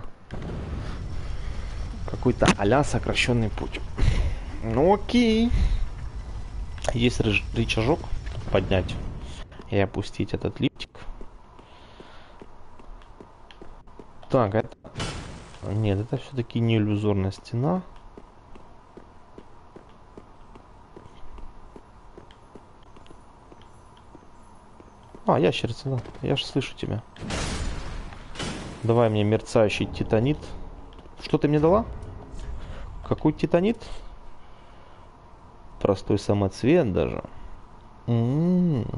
Какой-то а-ля сокращенный путь. Ну окей. Есть рычажок поднять и опустить этот лифтик. Так, это... Нет, это все-таки не иллюзорная стена. А, ящерица, да. Я же слышу тебя. Давай мне мерцающий титанит. Что ты мне дала? Какой титанит? Простой самоцвет даже. М-м-м.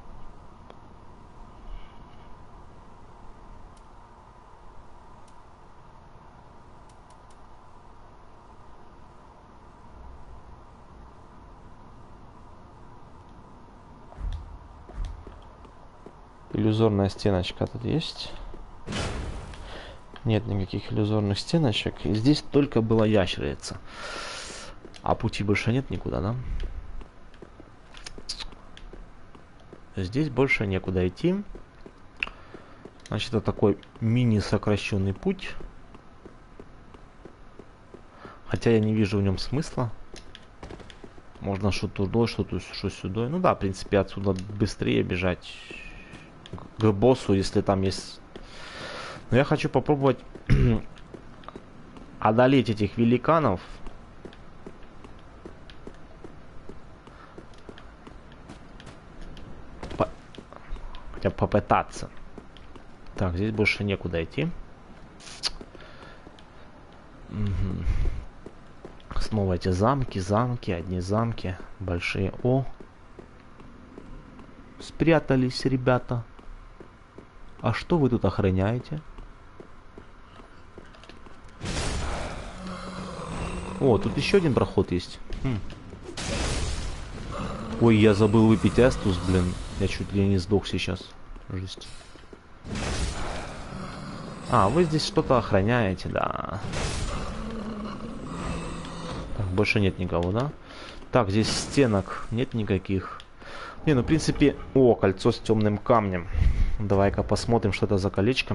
Иллюзорная стеночка тут есть? Нет никаких иллюзорных стеночек. И здесь только была ящерица. А пути больше нет никуда, да? Здесь больше некуда идти. Значит, это такой мини-сокращенный путь. Хотя я не вижу в нем смысла. Можно что туда, что тут, что сюда. Ну да, в принципе, отсюда быстрее бежать к боссу, если там есть. Но я хочу попробовать одолеть этих великанов. По... Хотя бы попытаться. Так, здесь больше некуда идти. Угу. Снова эти замки, замки, одни замки. Большие. О! Спрятались, ребята. А что вы тут охраняете? О, тут еще один проход есть. Хм. Ой, я забыл выпить эстус, блин. Я чуть ли не сдох сейчас. Жесть. А, вы здесь что-то охраняете, да. Так, больше нет никого, да? Так, здесь стенок нет никаких. Не, ну, в принципе... О, кольцо с темным камнем. Давай-ка посмотрим, что это за колечко.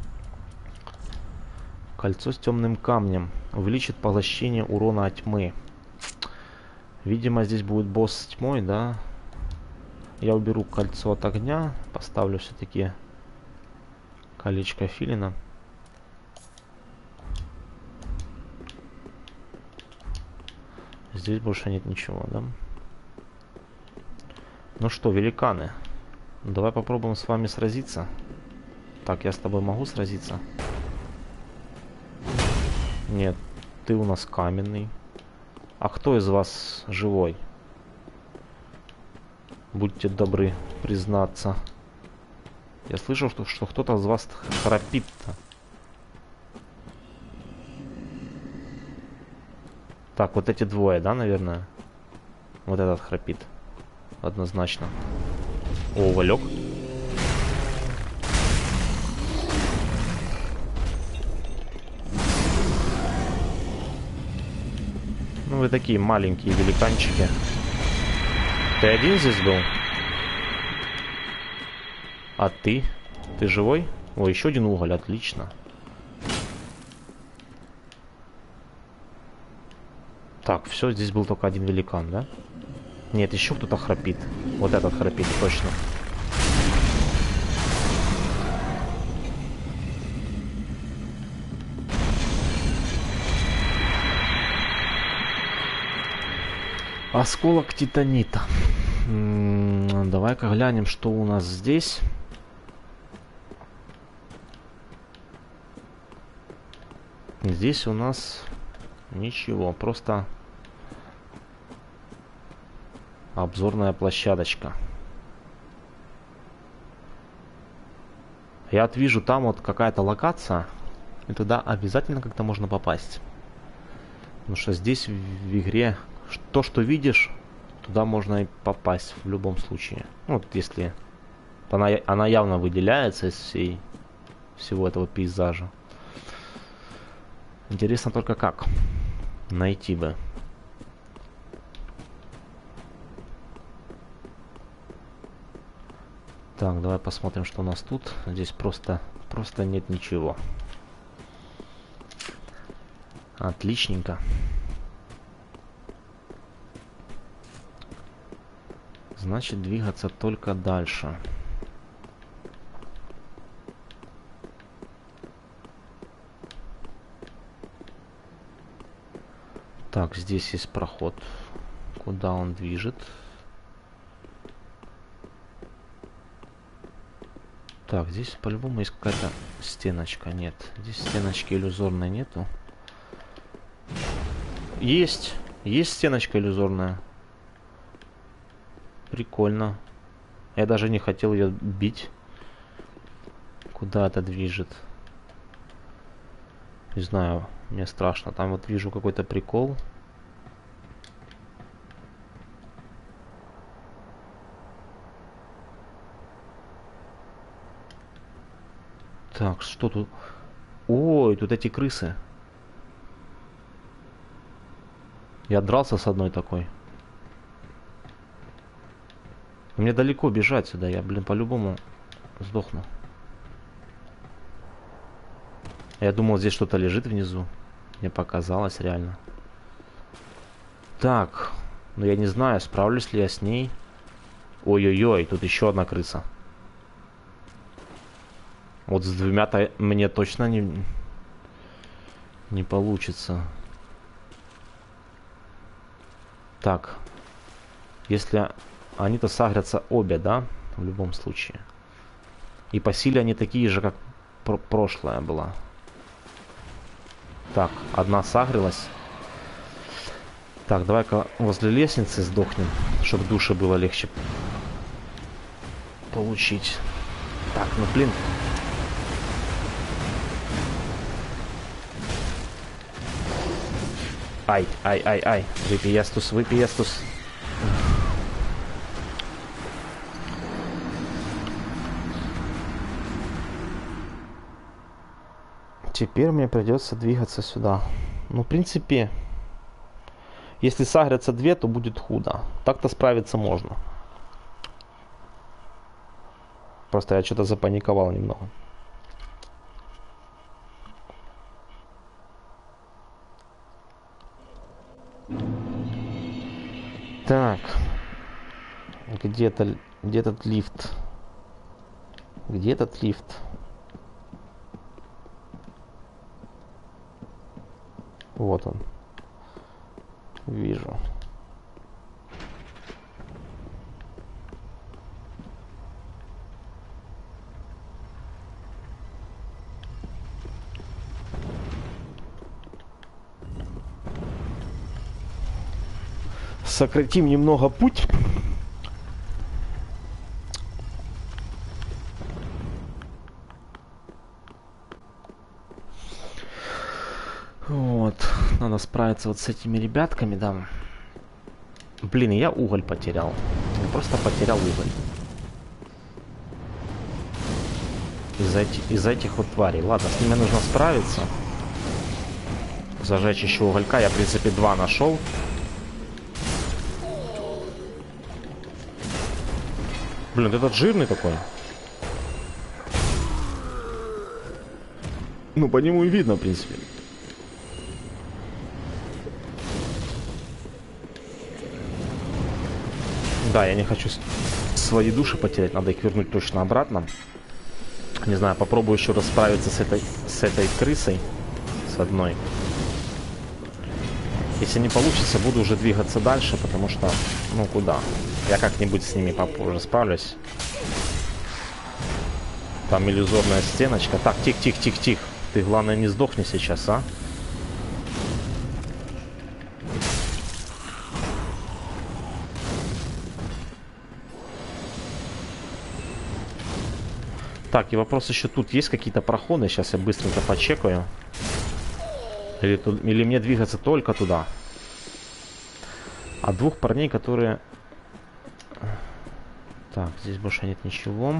Кольцо с темным камнем. Увеличит поглощение урона от тьмы. Видимо, здесь будет босс с тьмой, да? Я уберу кольцо от огня. Поставлю все-таки колечко филина. Здесь больше нет ничего, да? Ну что, великаны. Давай попробуем с вами сразиться. Так, я с тобой могу сразиться? Нет, ты у нас каменный. А кто из вас живой? Будьте добры признаться. Я слышал, что, что кто-то из вас храпит-то. Так, вот эти двое, да, наверное? Вот этот храпит. Однозначно. О, Валек. Ну, вы такие маленькие великанчики. Ты один здесь был? А ты? Ты живой? О, еще один уголь, отлично. Так, все, здесь был только один великан, да? Нет, еще кто-то храпит. Вот этот храпит, точно. Осколок титанита. М-м, давай-ка глянем, что у нас здесь. Здесь у нас ничего, просто обзорная площадочка. Я вот вижу, там вот какая-то локация, и туда обязательно как-то можно попасть. Потому что здесь в игре то, что видишь, туда можно и попасть в любом случае. Ну, вот если она, она явно выделяется из всей, всего этого пейзажа. Интересно только как найти бы. Так, давай посмотрим, что у нас тут. Здесь просто, просто нет ничего. Отличненько. Значит, двигаться только дальше. Так, здесь есть проход. Куда он движет? Так, здесь по-любому есть какая-то стеночка. Нет, здесь стеночки иллюзорной нету. есть. Есть стеночка иллюзорная. Прикольно. Я даже не хотел ее бить. Куда это движет? Не знаю. Мне страшно. Там вот вижу какой-то прикол. Так, что тут? Ой, тут эти крысы. Я дрался с одной такой. Мне далеко бежать сюда. Я, блин, по-любому сдохну. Я думал, здесь что-то лежит внизу. Мне показалось реально. Так. Ну, я не знаю, справлюсь ли я с ней. Ой-ой-ой, тут еще одна крыса. Вот с двумя-то мне точно не... Не получится. Так. Если они-то сагрятся обе, да? В любом случае. И по силе они такие же, как пр прошлая была. Так, одна сагрилась. Так, давай-ка возле лестницы сдохнем, чтобы души было легче получить. Так, ну блин. Ай, ай, ай, ай. Выпей эстус, выпей эстус. Теперь мне придется двигаться сюда. Ну, в принципе, если сагрятся две, то будет худо. Так-то справиться можно. Просто я что-то запаниковал немного. Так. Где-то... Где этот лифт? Где этот лифт? Вот он. Вижу. Сократим немного путь. Вот. Надо справиться вот с этими ребятками, да. Блин, я уголь потерял. Я просто потерял уголь. Из-за этих, из этих вот тварей. Ладно, с ними нужно справиться. Зажечь еще уголька. Я, в принципе, два нашел. Блин, этот жирный такой. Ну, по нему и видно, в принципе. Да, я не хочу свои души потерять. Надо их вернуть точно обратно. Не знаю, попробую еще раз справиться с этой, с этой крысой. С одной. Если не получится, буду уже двигаться дальше, потому что, ну, куда? Я как-нибудь с ними попозже справлюсь. Там иллюзорная стеночка. Так, тихо-тихо-тихо-тихо. Ты, главное, не сдохни сейчас, а? Так, и вопрос еще тут. Есть какие-то проходы? Сейчас я быстренько почекаю. Или, тут, или мне двигаться только туда? А двух парней, которые... Так, здесь больше нет ничего.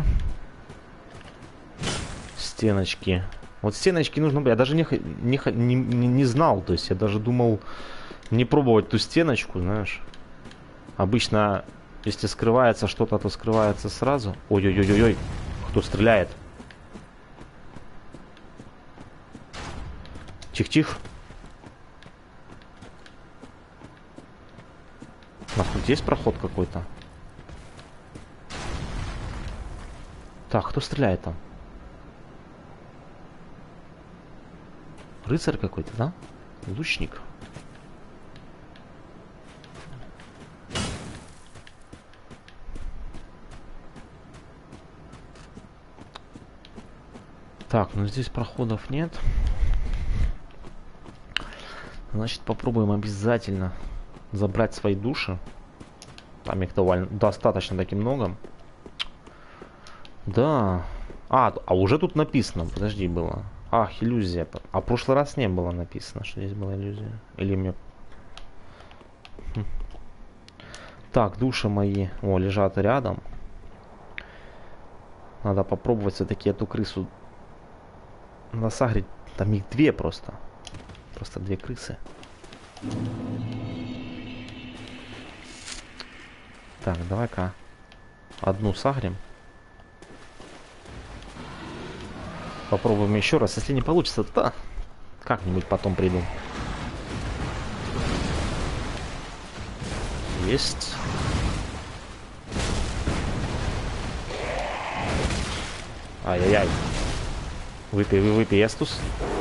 Стеночки. Вот стеночки нужно... Я даже не, не, не, не знал. То есть я даже думал не пробовать ту стеночку, знаешь. Обычно, если скрывается что-то, то скрывается сразу. Ой-ой-ой-ой-ой. Кто стреляет? Тихо-тихо. У нас тут есть проход какой-то? Так, кто стреляет там? Рыцарь какой-то, да? Лучник. Так, ну здесь проходов нет. Значит, попробуем обязательно забрать свои души. Там их довольно достаточно таки много. Да. А, а уже тут написано. Подожди, было. Ах, иллюзия. А в прошлый раз не было написано, что здесь была иллюзия. Или мне... Хм. Так, души мои. О, лежат рядом. Надо попробовать все-таки эту крысу насагрить. Там их две просто. Просто две крысы. Так, давай-ка одну сагрим. Попробуем еще раз. Если не получится, то как-нибудь потом приду. Есть. Ай-яй-яй. Выпей, выпей, Эстус.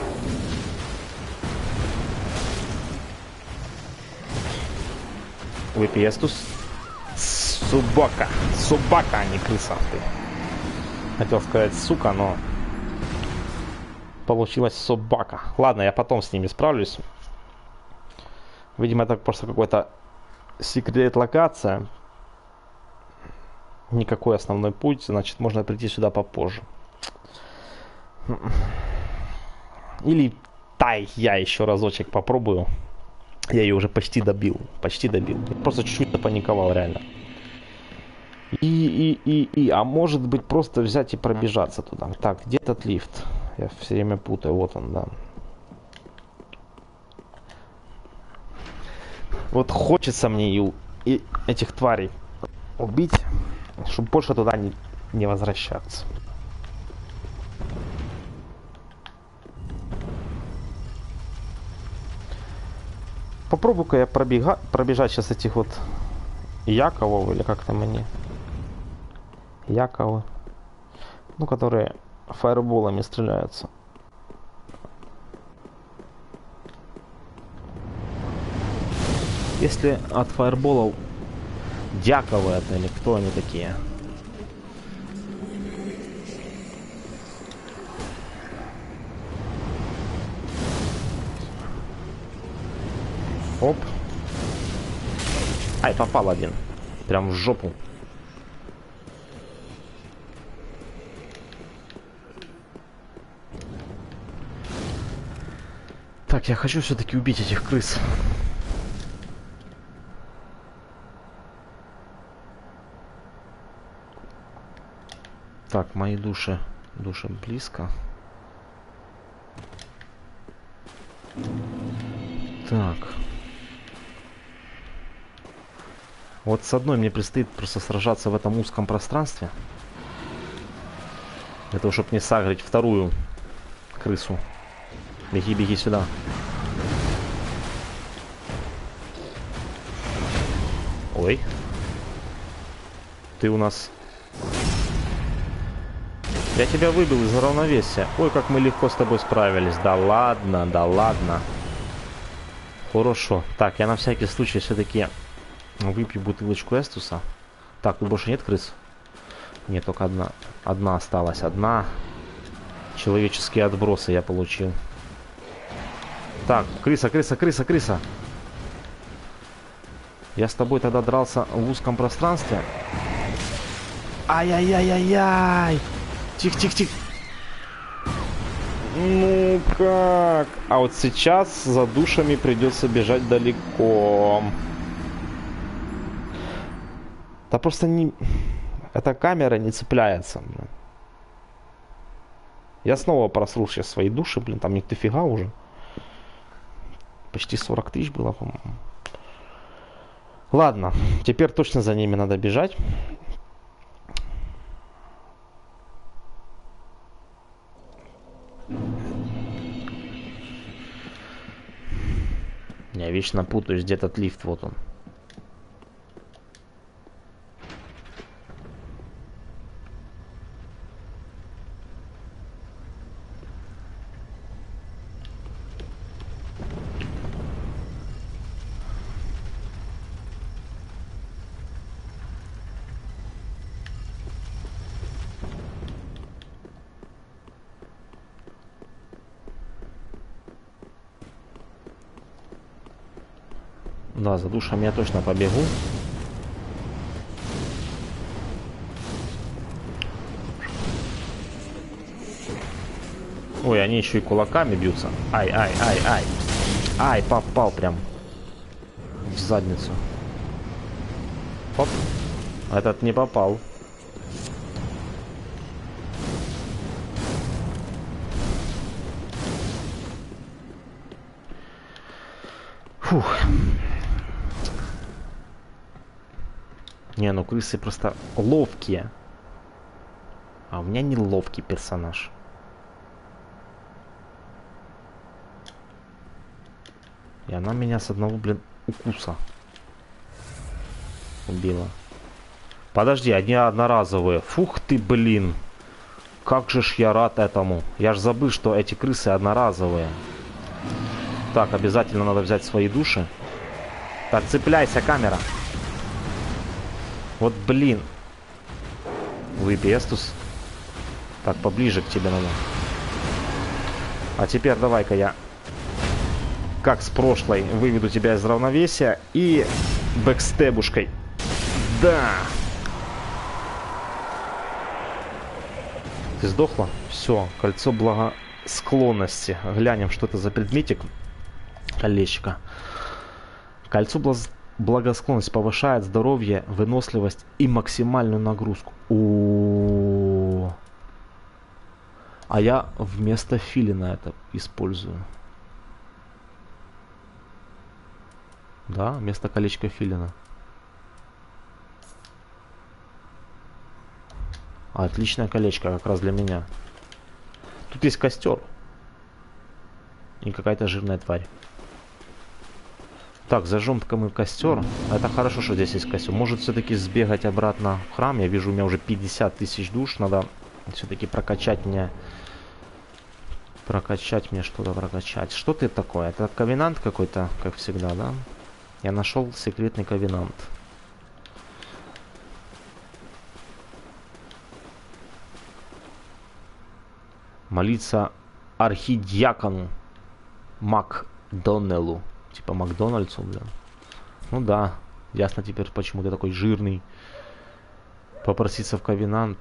Выпей, Эстус. Собака. Собака, а не крыса. Ты. Хотел сказать сука, но... Получилась собака. Ладно, я потом с ними справлюсь. Видимо, это просто какой-то секрет-локация. Никакой основной путь. Значит, можно прийти сюда попозже. Или тай, я еще разочек попробую. Я ее уже почти добил. Почти добил. Я просто чуть-чуть запаниковал, реально. И, и, и, и. А может быть, просто взять и пробежаться туда. Так, где этот лифт? Я все время путаю. Вот он, да. Вот хочется мне и, и этих тварей убить, чтобы больше туда не, не возвращаться. Попробую-ка я пробега, пробежать сейчас этих вот Яковов, или как там они? Яковы. Ну, которые фаерболами стреляются. Если от фаерболов Дяковы это или кто они такие? Оп. Ай, попал один. Прям в жопу. Так, я хочу все-таки убить этих крыс. Так, мои души. Души близко. Так. Вот с одной мне предстоит просто сражаться в этом узком пространстве. Для того, чтобы не сагрить вторую крысу. Беги, беги сюда. Ой. Ты у нас... Я тебя выбил из равновесия. Ой, как мы легко с тобой справились. Да ладно, да ладно. Хорошо. Так, я на всякий случай все-таки выпью бутылочку Эстуса. Так, тут больше нет крыс? Нет, только одна. Одна осталась. Одна. Человеческие отбросы я получил. Так, крыса, крыса, крыса, крыса. Я с тобой тогда дрался в узком пространстве. Ай-яй-яй-яй-яй. Тихо-тихо-тихо. Ну как? А вот сейчас за душами придется бежать далеко. Да просто не... Эта камера не цепляется. Блин. Я снова просрул сейчас свои души, блин, там них дофига уже. Почти сорок тысяч было, по-моему. Ладно, теперь точно за ними надо бежать. Я вечно путаюсь, где этот лифт, вот он. Да, за душами я точно побегу. Ой, они еще и кулаками бьются. Ай, ай, ай, ай. Ай, попал прям в задницу. Оп. Этот не попал. Фух. Не, ну крысы просто ловкие. А у меня не ловкий персонаж. И она меня с одного, блин, укуса убила. Подожди, они одноразовые. Фух ты, блин. Как же ж я рад этому. Я ж забыл, что эти крысы одноразовые. Так, обязательно надо взять свои души. Так, цепляйся, камера. Вот, блин. Выпестус. Так, поближе к тебе надо. А теперь давай-ка я, как с прошлой, выведу тебя из равновесия и бэкстебушкой. Да! Ты сдохла? Все, кольцо благосклонности. Глянем, что это за предметик. Колечко. Кольцо благосклонности повышает здоровье, выносливость и максимальную нагрузку. О-о-о. А я вместо филина это использую. Да, вместо колечка филина. Отличное колечко, как раз для меня. Тут есть костер. И какая-то жирная тварь. Так, зажжем-ка мы костер. Это хорошо, что здесь есть костер. Может все-таки сбегать обратно в храм. Я вижу, у меня уже пятьдесят тысяч душ. Надо все-таки прокачать мне... Прокачать мне что-то, прокачать. Что ты такое? Это ковенант какой-то, как всегда, да? Я нашел секретный ковенант. Молиться архидиакону Макдоннеллу. Типа Макдональдсу, блин. Ну да. Ясно теперь, почему ты такой жирный. Попроситься в ковенант.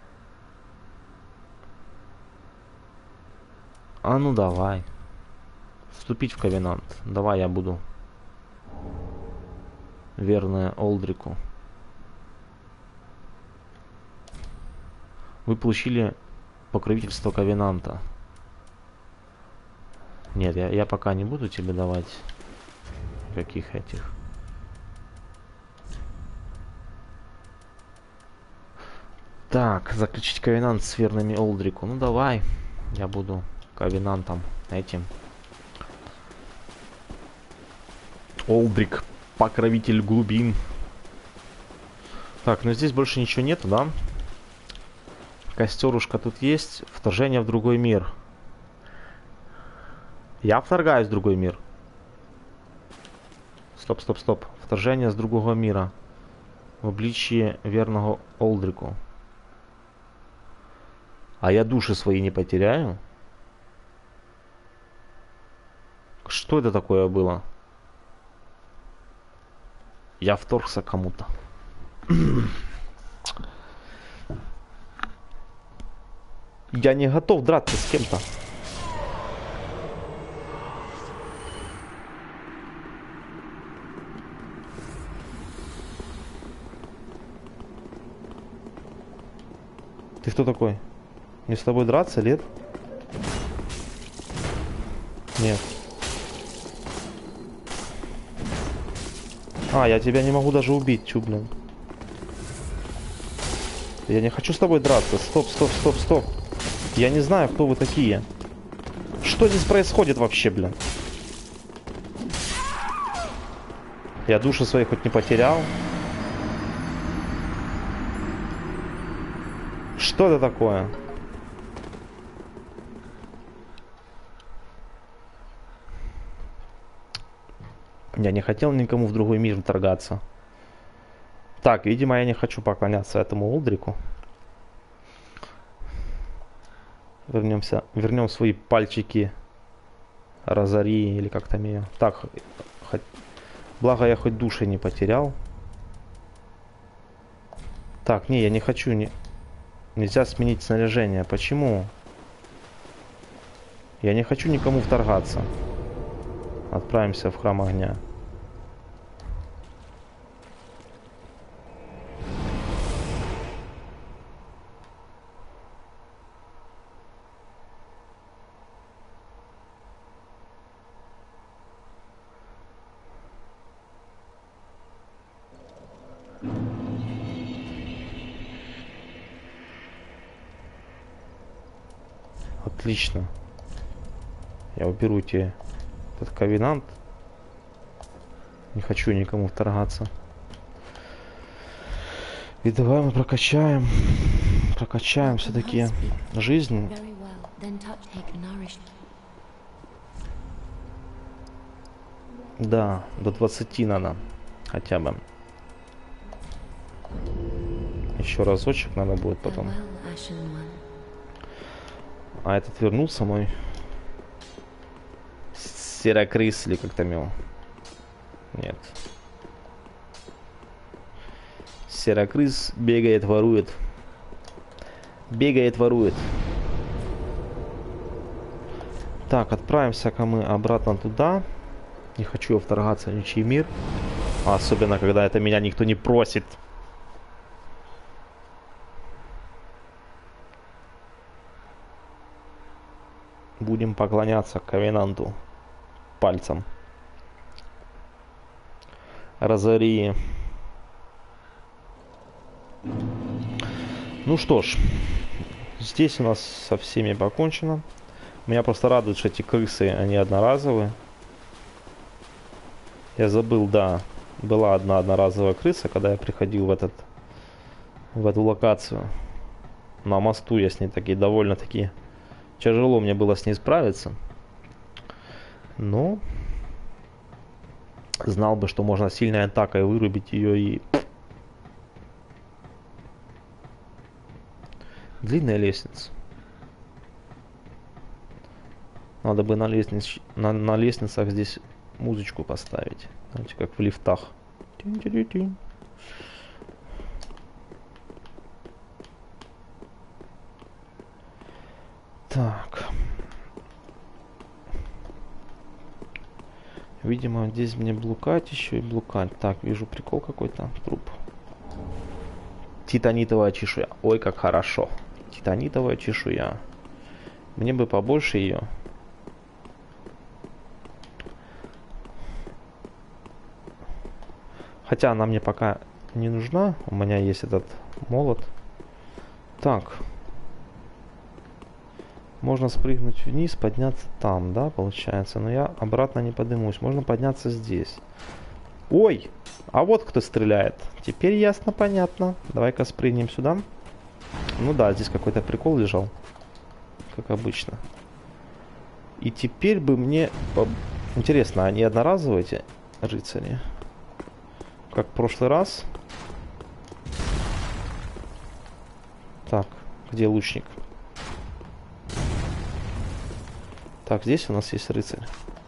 А ну давай. Вступить в ковенант. Давай я буду верная Олдрику. Вы получили покровительство ковенанта. Нет, я, я пока не буду тебе давать каких этих. Так, заключить ковенант с верными Олдрику. Ну давай, я буду ковенантом этим. Олдрик, покровитель глубин. Так, ну здесь больше ничего нету, да? Костерушка тут есть. Вторжение в другой мир. Я вторгаюсь в другой мир. Стоп, стоп, стоп. Вторжение с другого мира. В обличии верного Олдрику. А я души свои не потеряю? Что это такое было? Я вторгся кому-то. Я не готов драться с кем-то. Ты кто такой? Мне с тобой драться, Лет? Нет. А, я тебя не могу даже убить, чё, блин. Я не хочу с тобой драться. Стоп, стоп, стоп, стоп. Я не знаю, кто вы такие. Что здесь происходит вообще, блин? Я души свои хоть не потерял. Что это такое? Я не хотел никому в другой мир вторгаться. Так, видимо, я не хочу поклоняться этому Олдрику. Вернемся, вернем свои пальчики Розарии, или как там ее. Так, Благо я хоть души не потерял. Так, не, я не хочу. Не... Нельзя сменить снаряжение. Почему? Я не хочу никому вторгаться. Отправимся в храм огня. Отлично. Я уберу тебе этот ковенант. Не хочу никому вторгаться. И давай мы прокачаем. Прокачаем все-таки жизнь. Да, до двадцати надо. Хотя бы. Еще разочек надо будет потом. А этот вернулся мой серокрыс или как там его? Нет. Серокрыс бегает, ворует. Бегает, ворует. Так, отправимся-ка мы обратно туда. Не хочу я вторгаться в ничей мир. А особенно, когда это меня никто не просит. Будем поклоняться ковенанту пальцем. Разори. Ну что ж, здесь у нас со всеми покончено. Меня просто радует, что эти крысы, они одноразовые. Я забыл, да, была одна одноразовая крыса, когда я приходил в этот, в эту локацию. На мосту я с ней таки довольно-таки тяжело мне было с ней справиться. Но знал бы, что можно сильной атакой вырубить ее и... Длинная лестница. Надо бы на, лестниц... на, на лестницах здесь музычку поставить. Знаете, как в лифтах. Так. Видимо, здесь мне блукать еще и блукать. Так, вижу прикол какой-то. Труп. Титанитовая чешуя. Ой, как хорошо. Титанитовая чешуя. Мне бы побольше ее. Хотя она мне пока не нужна. У меня есть этот молот. Так. Можно спрыгнуть вниз, подняться там, да, получается. Но я обратно не поднимусь. Можно подняться здесь. Ой! А вот кто стреляет. Теперь ясно, понятно. Давай-ка спрыгнем сюда. Ну да, здесь какой-то прикол лежал. Как обычно. И теперь бы мне... Интересно, они одноразовые, эти рыцари? Как в прошлый раз. Так, где лучник? Так, здесь у нас есть рыцарь.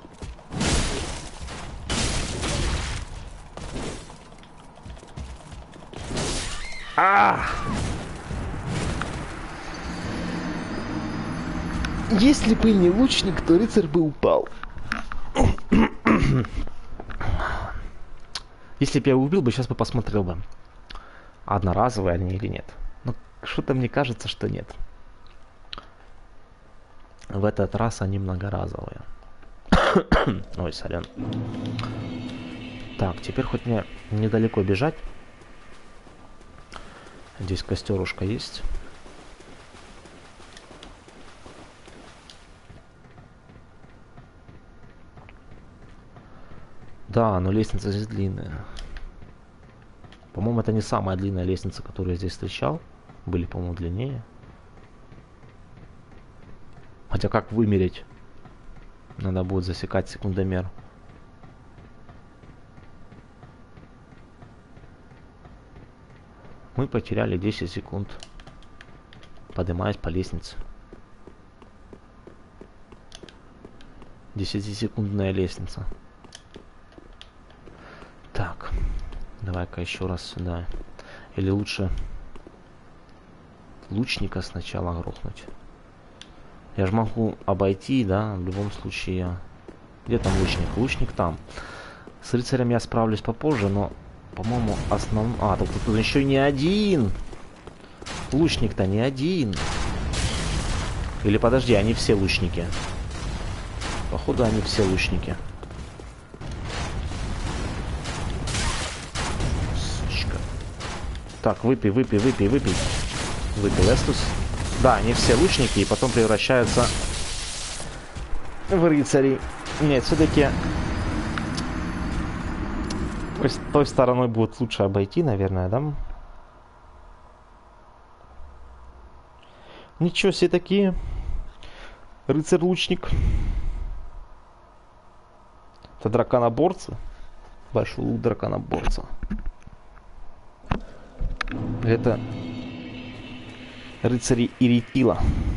А! Если бы не лучник, то рыцарь бы упал. Если бы я убил бы, сейчас бы посмотрел бы, одноразовые они или нет. Но что-то мне кажется, что нет. В этот раз они многоразовые. Ой, сорян. Так, теперь хоть мне недалеко бежать. Здесь костерушка есть. Да, но лестница здесь длинная. По-моему, это не самая длинная лестница, которую я здесь встречал. Были, по-моему, длиннее. Хотя как вымереть? Надо будет засекать секундомер. Мы потеряли десять секунд, поднимаясь по лестнице. десятисекундная лестница. Давай-ка еще раз сюда. Или лучше лучника сначала грохнуть. Я же могу обойти, да? В любом случае я... Где там лучник? Лучник там. С рыцарем я справлюсь попозже, но, по-моему, основной... А, тут, тут еще не один. Лучник-то не один. Или подожди, они все лучники. Походу, они все лучники. Сучка. Так, выпей, выпей, выпей, выпей. Выпей, Эстус. Да, они все лучники и потом превращаются в рыцарей. Нет, все-таки той, той стороной будет лучше обойти, наверное, да? Ничего себе такие. Рыцарь-лучник. Это драконоборцы. Большой лук драконоборца. Это рыцари Иритила.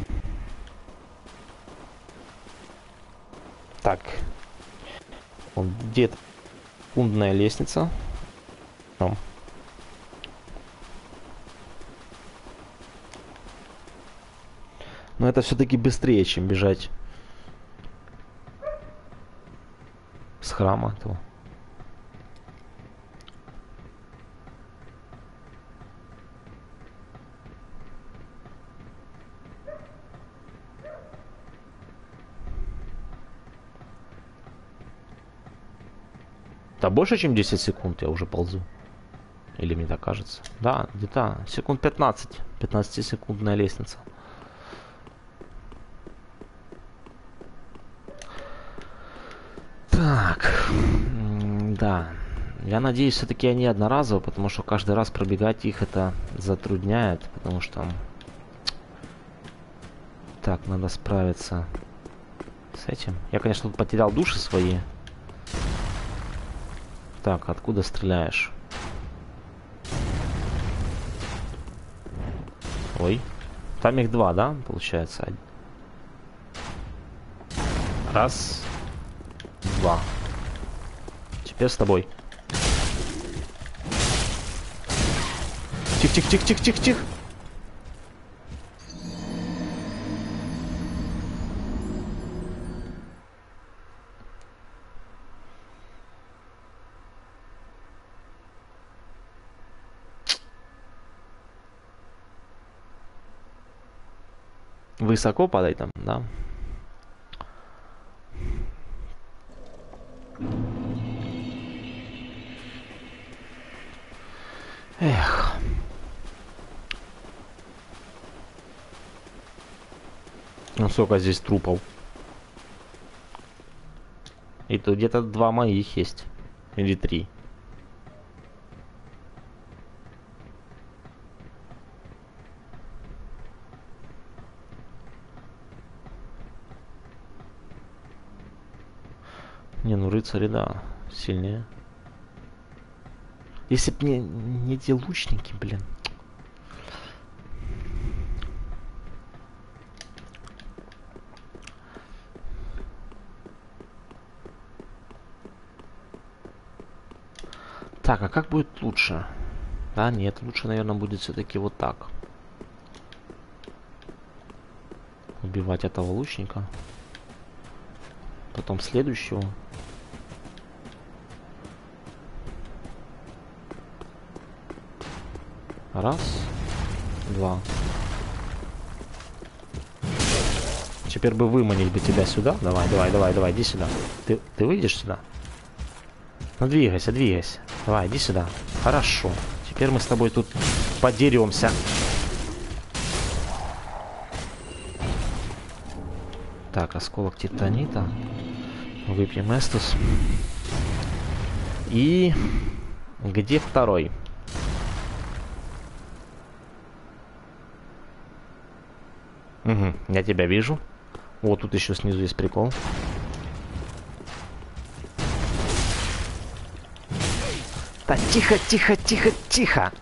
Так. Вот где-то секундная лестница. Там. Но это все-таки быстрее, чем бежать с храма этого. Да больше, чем десять секунд я уже ползу. Или мне так кажется. Да, где-то секунд пятнадцать. пятнадцатисекундная лестница. Так. Да. Я надеюсь, все-таки они одноразовые, потому что каждый раз пробегать их это затрудняет. Потому что... Так, надо справиться с этим. Я, конечно, тут потерял души свои. Так, откуда стреляешь? Ой. Там их два, да, получается? Раз. Два. Теперь с тобой. Тихо-тихо-тихо-тихо-тихо-тихо. Высоко падай там, да? Эх. Ну сколько здесь трупов? И тут где-то два моих есть. Или три. Не, ну рыцари, да, сильнее. Если б не, не те лучники, блин. Так, а как будет лучше? Да, нет, лучше, наверное, будет все-таки вот так. Убивать этого лучника. Потом следующего. Раз, два. Теперь бы выманить бы тебя сюда. Давай, давай, давай, давай, иди сюда. Ты, ты выйдешь сюда? Ну двигайся, двигайся. Давай, иди сюда. Хорошо. Теперь мы с тобой тут подеремся. Так, осколок титанита. Выпьем Эстус. И... Где второй? Угу, я тебя вижу. Вот тут еще снизу есть прикол. Да тихо, тихо, тихо, тихо.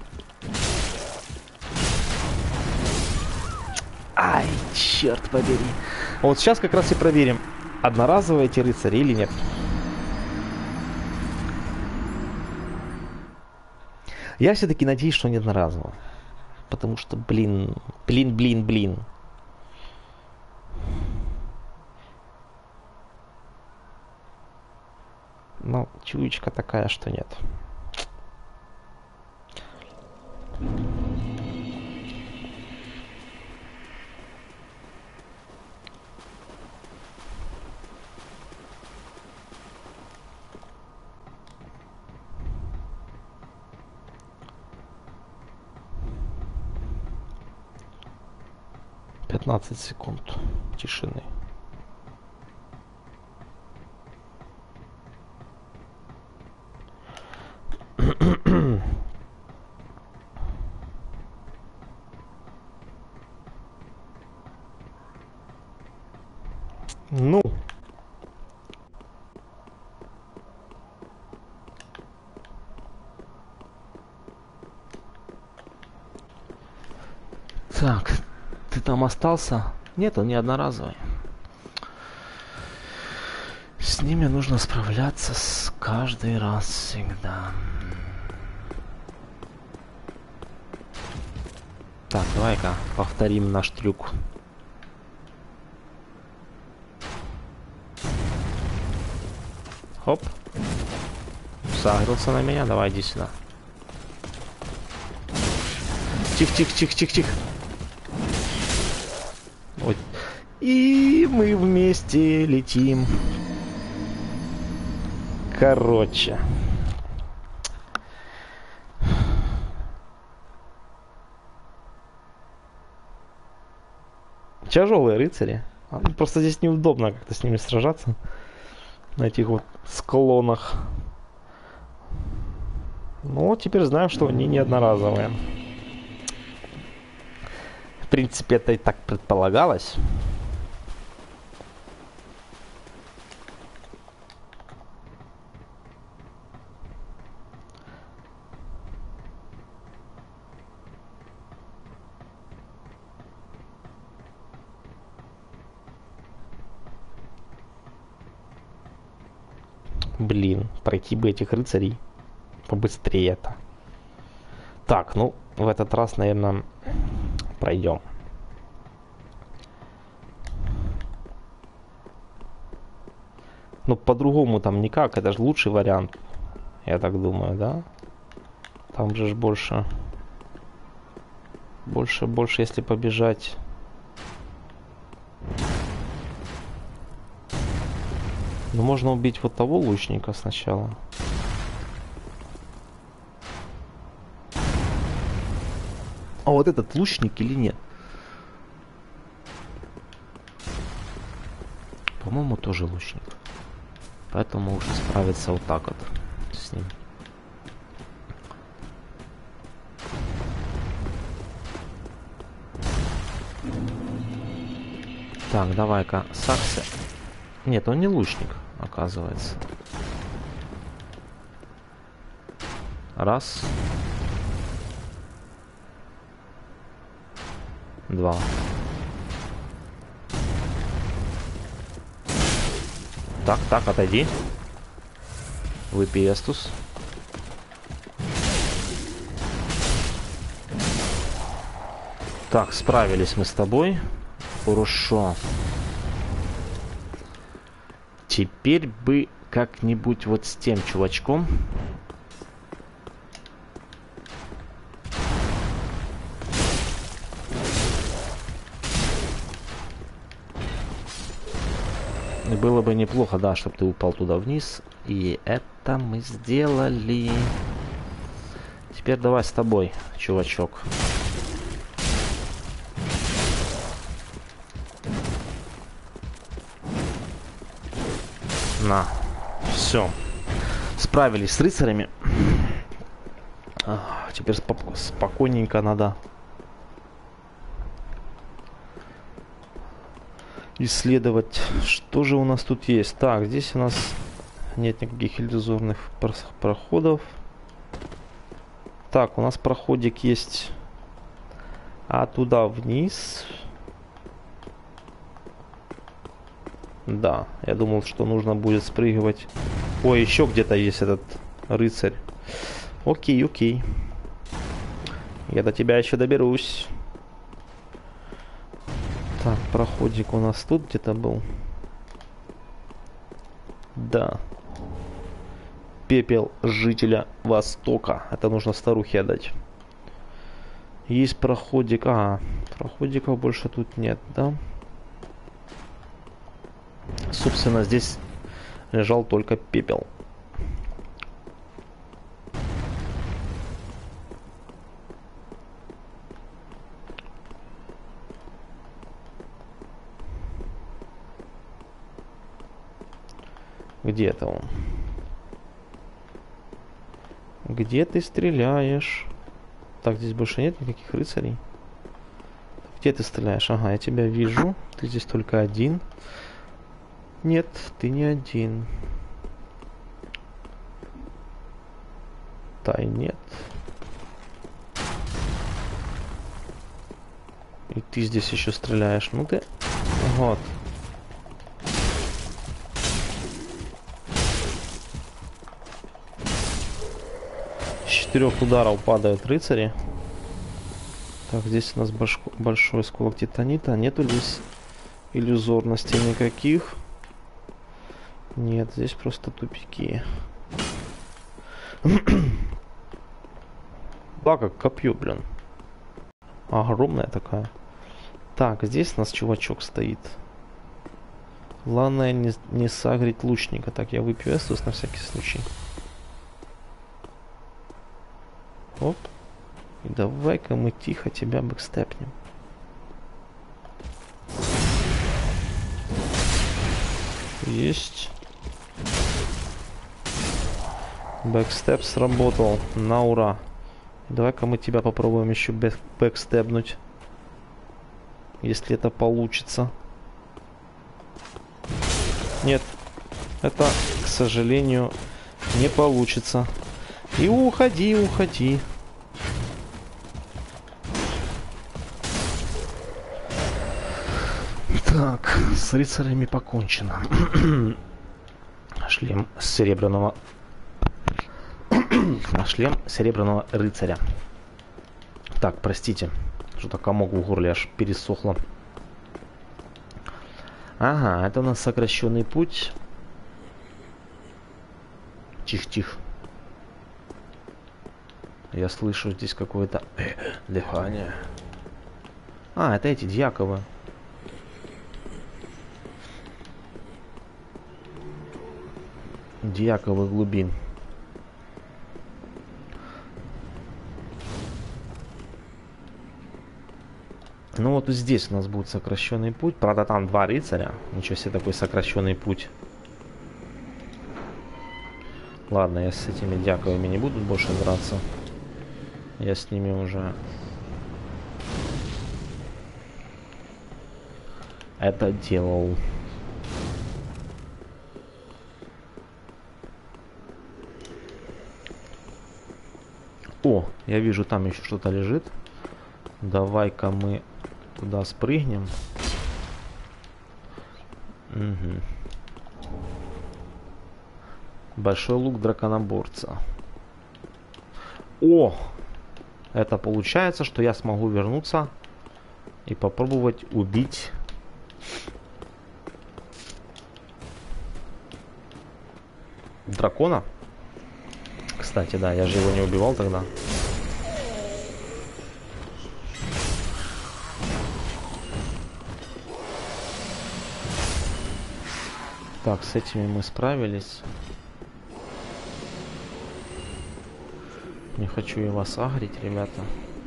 Ай, черт побери. Вот сейчас как раз и проверим, одноразовые эти рыцари или нет. Я все-таки надеюсь, что не одноразово. Потому что, блин, блин, блин, блин. Ну, чуечка такая, что нет. пятнадцать секунд тишины. Ну. Так, ты там остался? Нет, он не одноразовый. С ними нужно справляться с каждый раз всегда. Так, давай-ка повторим наш трюк. Хоп. Сагрился на меня. Давай, иди сюда. Тихо-тихо-тихо-тихо-тихо. Вот. И мы вместе летим. Короче. Тяжелые рыцари. Просто здесь неудобно как-то с ними сражаться. На этих вот склонах. Ну, теперь знаем, что они не одноразовые. В принципе, это и так предполагалось. Блин, пройти бы этих рыцарей побыстрее-то. Так, ну, в этот раз, наверное, пройдем. Ну, по-другому там никак. Это же лучший вариант. Я так думаю, да? Там же ж больше... Больше, больше, если побежать... Ну, можно убить вот того лучника сначала. А вот этот лучник или нет? По-моему, тоже лучник. Поэтому лучше справиться вот так вот с ним. Так, давай-ка, Саксы. Нет, он не лучник, оказывается. Раз. Два. Так, так, отойди. Выпей эстус. Так, справились мы с тобой. Хорошо. Теперь бы как-нибудь вот с тем чувачком. И было бы неплохо, да, чтобы ты упал туда вниз. И это мы сделали. Теперь давай с тобой, чувачок. На. Все. Справились с рыцарями. А, теперь спо спокойненько надо исследовать, что же у нас тут есть. Так, здесь у нас нет никаких иллюзорных проходов. Так, у нас проходик есть. А туда вниз... Да, я думал, что нужно будет спрыгивать. Ой, еще где-то есть этот рыцарь. Окей, окей. Я до тебя еще доберусь. Так, проходик у нас тут где-то был. Да. Пепел жителя Востока. Это нужно старухе отдать. Есть проходик. А, проходиков больше тут нет, да? Собственно, здесь лежал только пепел. Где это он? Где ты стреляешь? Так, здесь больше нет никаких рыцарей. Где ты стреляешь? Ага, я тебя вижу. Ты здесь только один. Нет, ты не один. Да и нет. И ты здесь еще стреляешь. Ну ты... Вот. С четырех ударов падают рыцари. Так, здесь у нас башко... большой осколок титанита. Нету здесь иллюзорности никаких. Нет, здесь просто тупики. Да, как копье, блин. Огромная такая. Так, здесь у нас чувачок стоит. Главное не, не сагрить лучника. Так, я выпью эстус на всякий случай. Оп. И давай-ка мы тихо тебя бэкстепнем. Есть. Бэкстеп сработал. На ура. Давай-ка мы тебя попробуем еще бэк бэкстепнуть. Если это получится. Нет. Это, к сожалению, не получится. И уходи, уходи. Так, с рыцарями покончено. Шлем серебряного... Шлем серебряного рыцаря. Так, простите. Что-то комок в горле аж пересохло. Ага, это у нас сокращенный путь. Тихо-тихо. Я слышу здесь какое-то э, дыхание. А, это эти дьяковы. Дьяковых глубин. Ну вот здесь у нас будет сокращенный путь. Правда, там два рыцаря. Ничего себе, такой сокращенный путь. Ладно, я с этими дьяковыми не буду больше драться. Я с ними уже это делал. О, я вижу, там еще что-то лежит. Давай-ка мы туда спрыгнем. Угу. Большой лук драконоборца. О! Это получается, что я смогу вернуться и попробовать убить дракона. Кстати, да, я же его не убивал тогда. Так, с этими мы справились. Не хочу я вас агрить, ребята.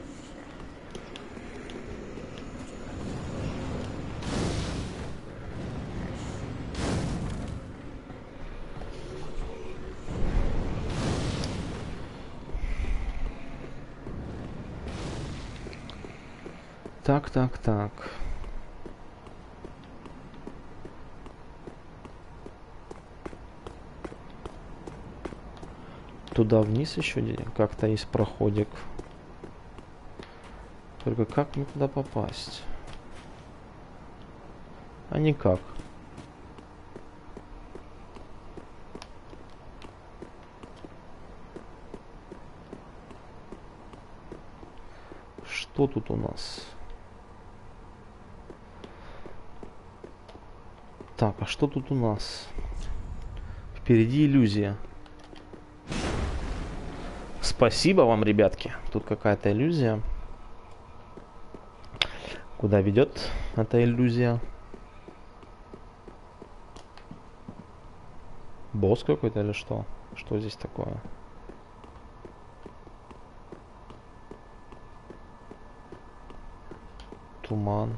Так, так, так. Туда вниз еще как-то есть проходик. Только как мне туда попасть? А никак. Что тут у нас? Так, а что тут у нас? Впереди иллюзия. Спасибо вам, ребятки. Тут какая-то иллюзия. Куда ведет эта иллюзия? Босс какой-то или что? Что здесь такое? Туман.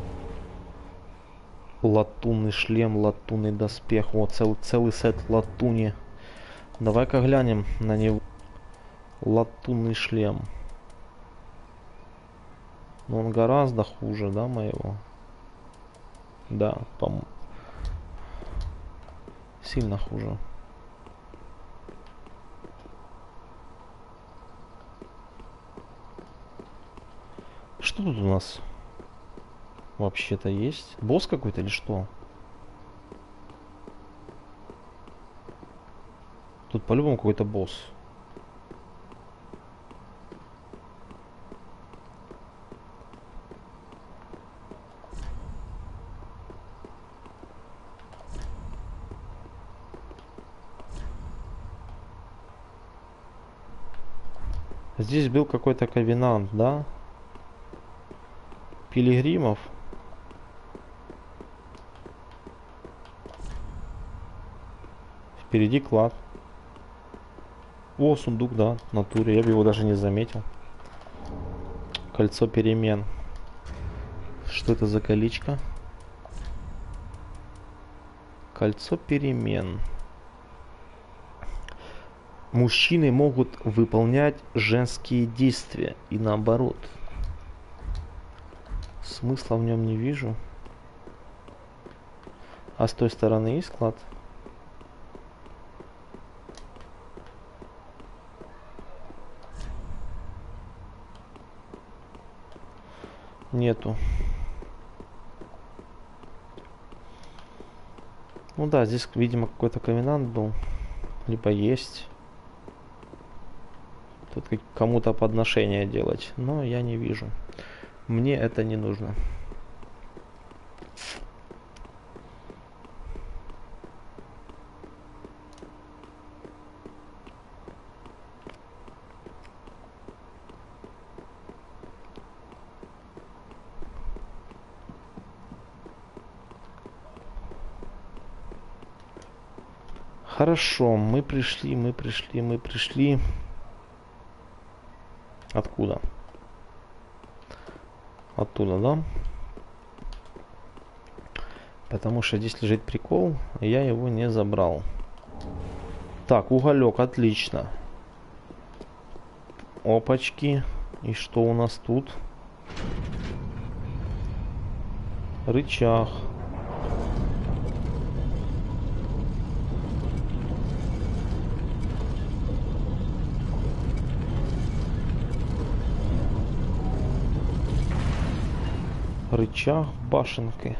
Латунный шлем, латунный доспех. Вот цел, целый сет латуни. Давай-ка глянем на него. Латунный шлем. Но он гораздо хуже, да, моего? Да, по-моему. Сильно хуже. Что тут у нас вообще-то есть? Босс какой-то или что? Тут по-любому какой-то босс. Здесь был какой-то ковенант, да? Пилигримов. Впереди клад. О, сундук, да, в натуре. Я бы его даже не заметил. Кольцо перемен. Что это за колечко? Кольцо перемен. Мужчины могут выполнять женские действия и наоборот. Смысла в нем не вижу. А с той стороны есть клад? Нету. Ну да, здесь, видимо, какой-то ковенант был. Либо есть. Тут кому-то подношение делать. Но я не вижу. Мне это не нужно. Хорошо, мы пришли, мы пришли, мы пришли. Откуда? Оттуда, да? Потому что здесь лежит прикол, и я его не забрал. Так, уголек, отлично. Опачки. И что у нас тут? Рычаг. Рычаг башенки.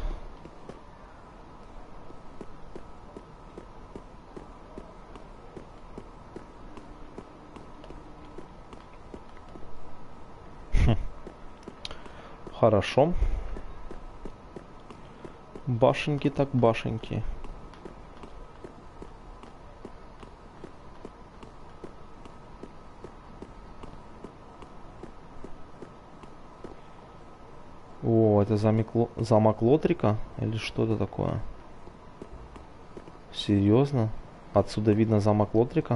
Хм. Хорошо. Башенки так башенки. О, это замок, замок Лотрика? Или что это такое? Серьезно? Отсюда видно замок Лотрика?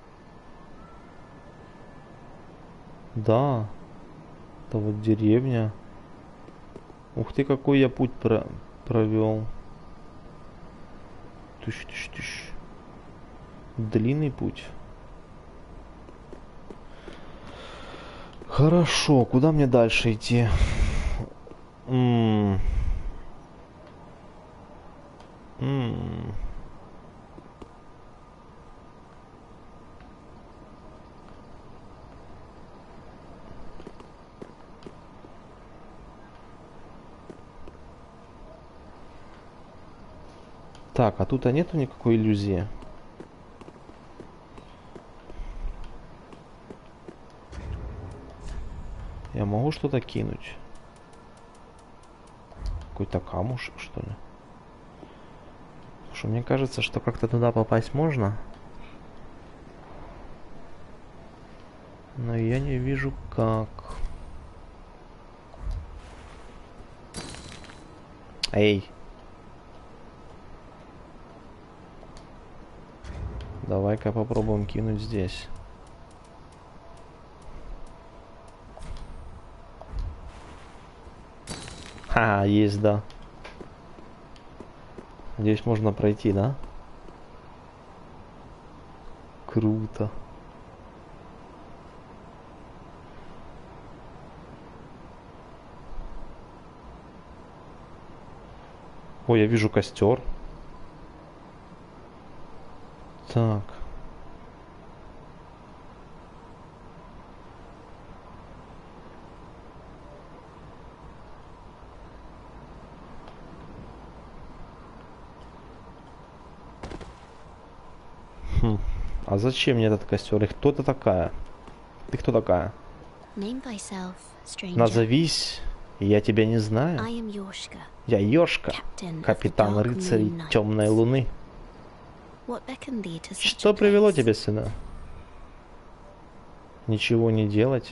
Да. Это вот деревня. Ух ты, какой я путь про провел. Тыщ, тыщ, тыщ. Длинный путь. Хорошо, куда мне дальше идти? М-м. М-м. Так, а тут а нету никакой иллюзии. Я могу что-то кинуть? Какой-то камушек, что ли? Слушай, мне кажется, что как-то туда попасть можно. Но я не вижу как. Эй. Давай-ка попробуем кинуть здесь. Ха, есть, да. Здесь можно пройти, да? Круто. Ой, я вижу костер. Так. Хм. А зачем мне этот костер? И кто ты такая? Ты кто такая? Назовись, я тебя не знаю. Я Йошка, капитан рыцарей Темной Луны. Что привело тебя сюда? Ничего не делать.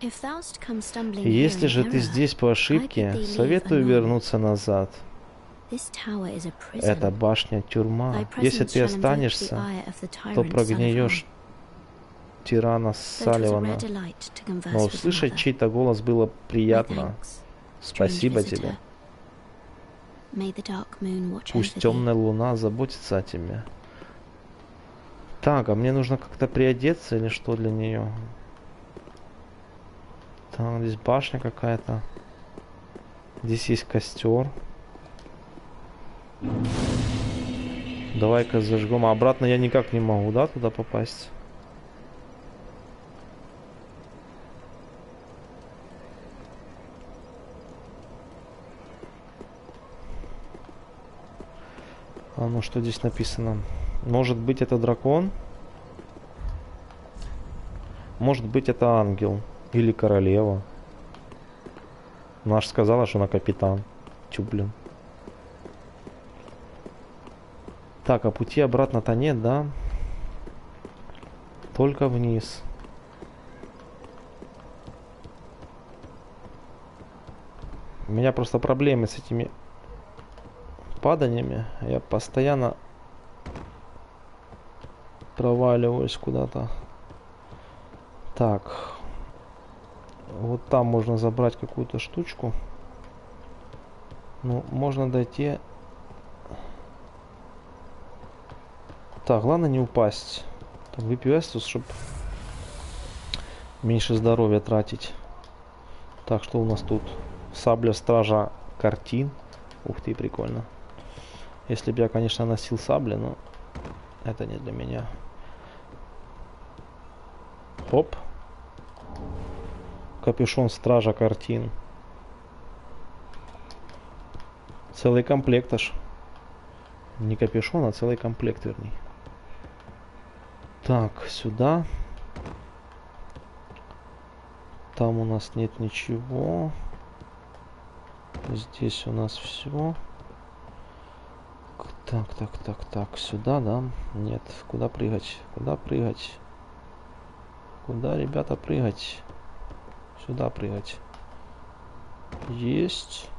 Если же ты здесь по ошибке, советую вернуться назад. Эта башня тюрьма. Если ты останешься, то прогниешь тирана Салливана. Но услышать чей-то голос было приятно. Спасибо тебе. Пусть темная луна заботится о тебе. Так, а мне нужно как-то приодеться или что для нее? Так, здесь башня какая-то. Здесь есть костер. Давай-ка зажгем. А обратно я никак не могу, да, туда попасть? А ну что здесь написано? Может быть, это дракон? Может быть, это ангел. Или королева. Наш сказала, что она капитан. Тю, блин. Так, а пути обратно-то нет, да? Только вниз. У меня просто проблемы с этими паданиями. Я постоянно проваливаюсь куда-то. Так. Вот там можно забрать какую-то штучку. Ну, можно дойти. Так, главное не упасть. Так, выпью эстус, чтобы меньше здоровья тратить. Так, что у нас тут? Сабля стража картин. Ух ты, прикольно. Если бы я, конечно, носил сабли, но это не для меня. Хоп. Капюшон стража картин. Целый комплект аж. Не капюшон, а целый комплект, вернее. Так, сюда. Там у нас нет ничего. Здесь у нас все. Так, так, так, так. Сюда, да? Нет. Куда прыгать? Куда прыгать? Куда, ребята, прыгать? Сюда прыгать. Есть.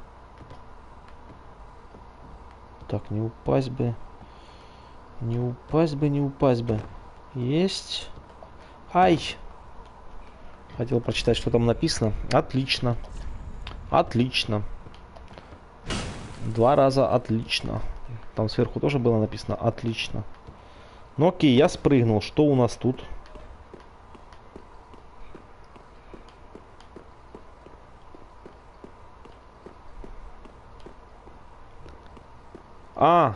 Так, не упасть бы. Не упасть бы, не упасть бы. Есть. Ай! Хотел прочитать, что там написано. Отлично. Отлично. Два раза отлично. Там сверху тоже было написано отлично. Ну окей, я спрыгнул. Что у нас тут? А.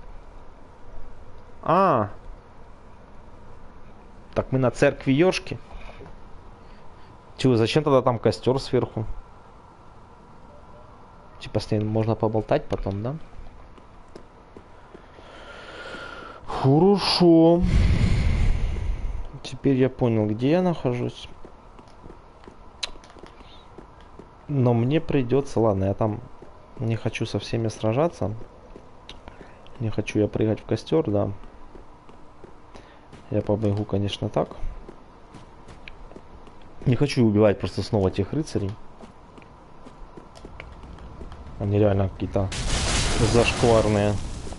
А. Так мы на церкви Ёшки. Чего, зачем тогда там костер сверху? Типа с ним можно поболтать потом, да? Хорошо. Теперь я понял, где я нахожусь. Но мне придется, ладно, я там не хочу со всеми сражаться. Не хочу я прыгать в костер, да. Я побегу, конечно, так. Не хочу убивать просто снова тех рыцарей. Они реально какие-то зашкварные.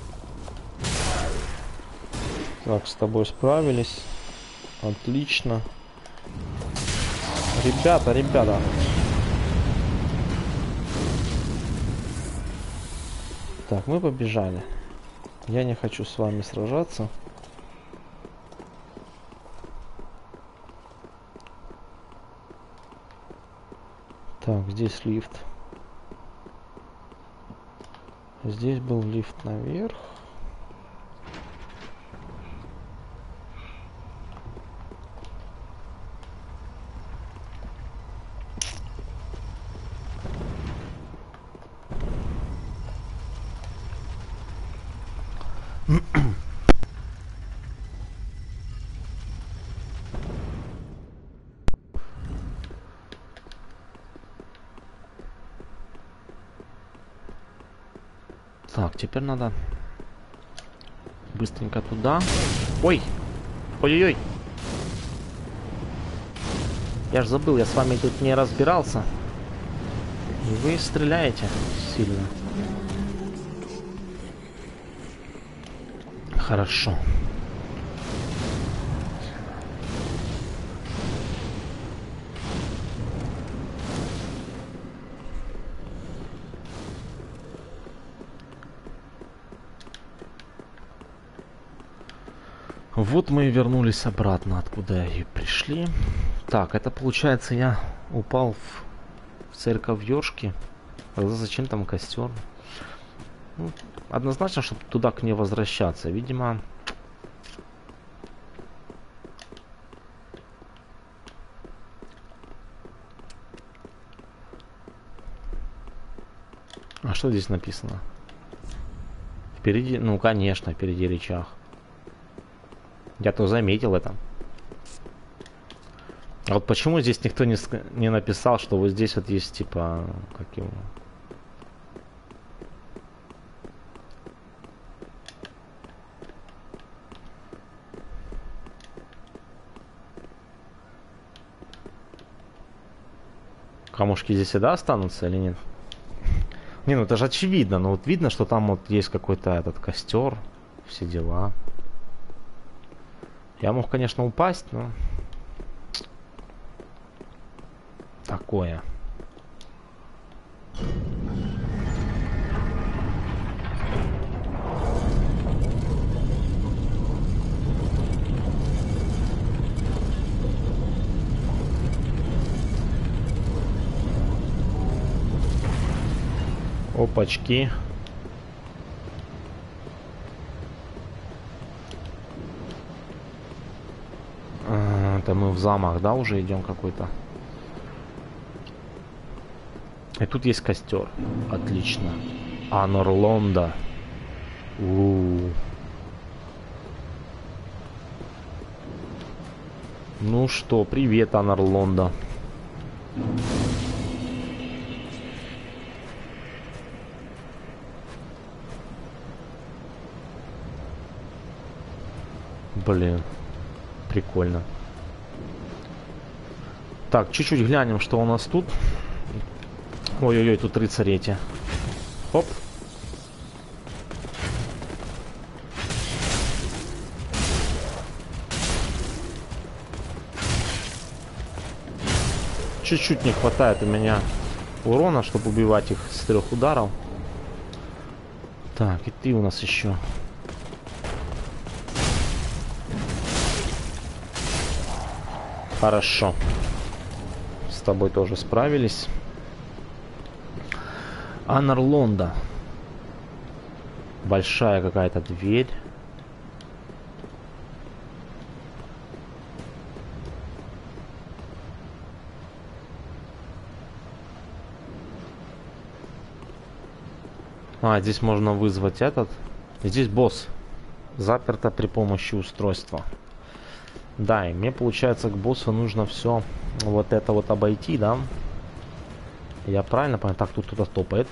Так, с тобой справились. Отлично. Ребята, ребята. Так, мы побежали. Я не хочу с вами сражаться. Так, здесь лифт. Здесь был лифт наверх. Так, теперь надо быстренько туда. Ой! Ой-ой-ой! Я ж забыл, я с вами тут не разбирался. И вы стреляете сильно. Хорошо. Вот мы и вернулись обратно, откуда и пришли. Так, это получается я упал в, в церковь Йошки. Тогда зачем там костер? Ну, однозначно, чтобы туда к ней возвращаться. Видимо... А что здесь написано? Впереди, ну конечно, впереди речах. Я то заметил это. А вот почему здесь никто не, не написал, что вот здесь вот есть типа... Как его... Камушки здесь всегда останутся или нет? Не, ну это же очевидно. Но вот видно, что там вот есть какой-то этот костер. Все дела. Я мог, конечно, упасть, но... Такое. Опачки. Это мы в замок, да, уже идем какой-то. И тут есть костер. Отлично. Анор Лонда. У-у-у. Ну что, привет, Анор Лонда. Блин, прикольно. Так, чуть-чуть глянем, что у нас тут. Ой-ой-ой, тут рыцари эти. Хоп. Чуть-чуть не хватает у меня урона, чтобы убивать их с трех ударов. Так, и ты у нас еще. Хорошо. С тобой тоже справились. Анор Лонда. Большая какая-то дверь. А, здесь можно вызвать этот. Здесь босс. Заперто при помощи устройства. Да, и мне, получается, к боссу нужно все вот это вот обойти, да? Я правильно понял? Так, тут кто-то топает.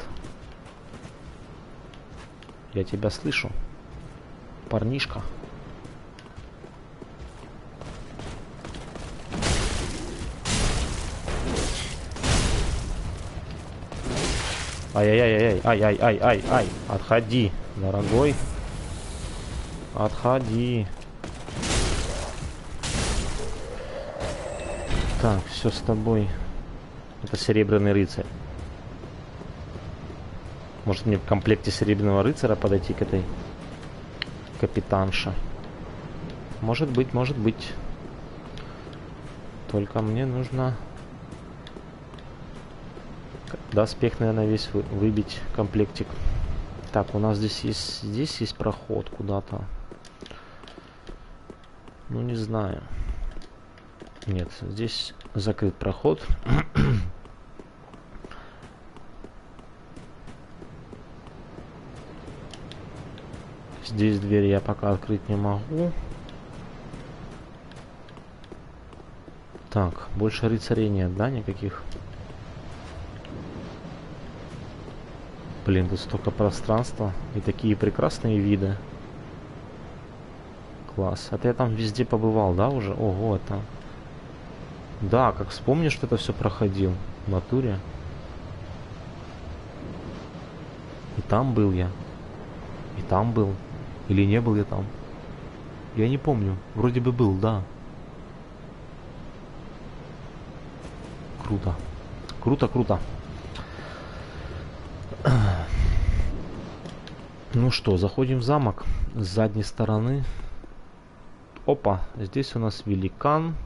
Я тебя слышу. Парнишка. Ай-яй-яй-яй, ай-ай-ай-ай-ай. Отходи, дорогой. Отходи. Так, все с тобой. Это серебряный рыцарь. Может мне в комплекте серебряного рыцаря подойти к этой капитанше? Может быть, может быть. Только мне нужно доспех, наверное, весь вы выбить комплектик. Так, у нас здесь есть, здесь есть проход куда-то. Ну, не знаю. Нет, здесь закрыт проход. Здесь дверь я пока открыть не могу. Так, больше рыцарей нет, да, никаких? Блин, тут столько пространства и такие прекрасные виды. Класс. Это я там везде побывал, да, уже? Ого, это... Да, как вспомнишь, что это все проходил в натуре. И там был я. И там был. Или не был я там. Я не помню. Вроде бы был, да. Круто. Круто, круто. Ну что, заходим в замок с задней стороны. Опа, здесь у нас великан.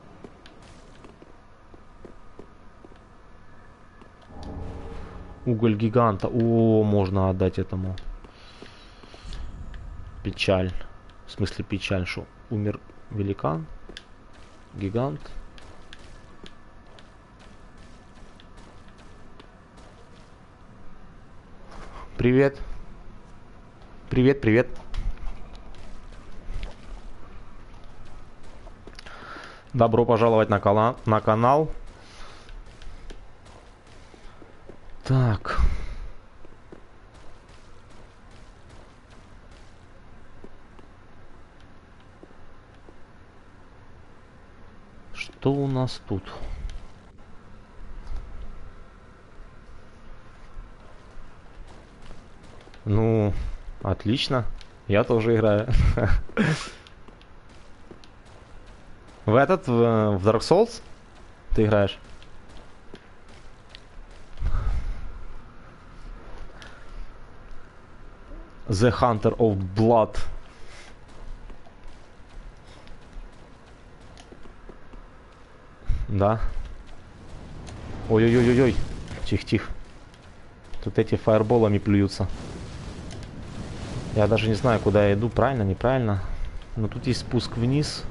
Уголь гиганта. О, можно отдать этому. Печаль. В смысле печаль, что умер великан. Гигант. Привет. Привет, привет. Добро пожаловать на, кала на канал. Так. Что у нас тут? Ну, отлично. Я тоже играю. В этот, в, в Dark Souls ты играешь? The Hunter of Blood. Да. Ой-ой-ой-ой-ой. Тихо-тихо. Тут эти фаерболами плюются. Я даже не знаю, куда я иду. Правильно, неправильно. Но тут есть спуск вниз.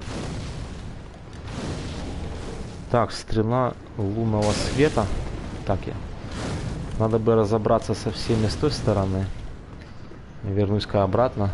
Так, стрела лунного света. Так я. Надо бы разобраться со всеми с той стороны. Вернусь-ка обратно.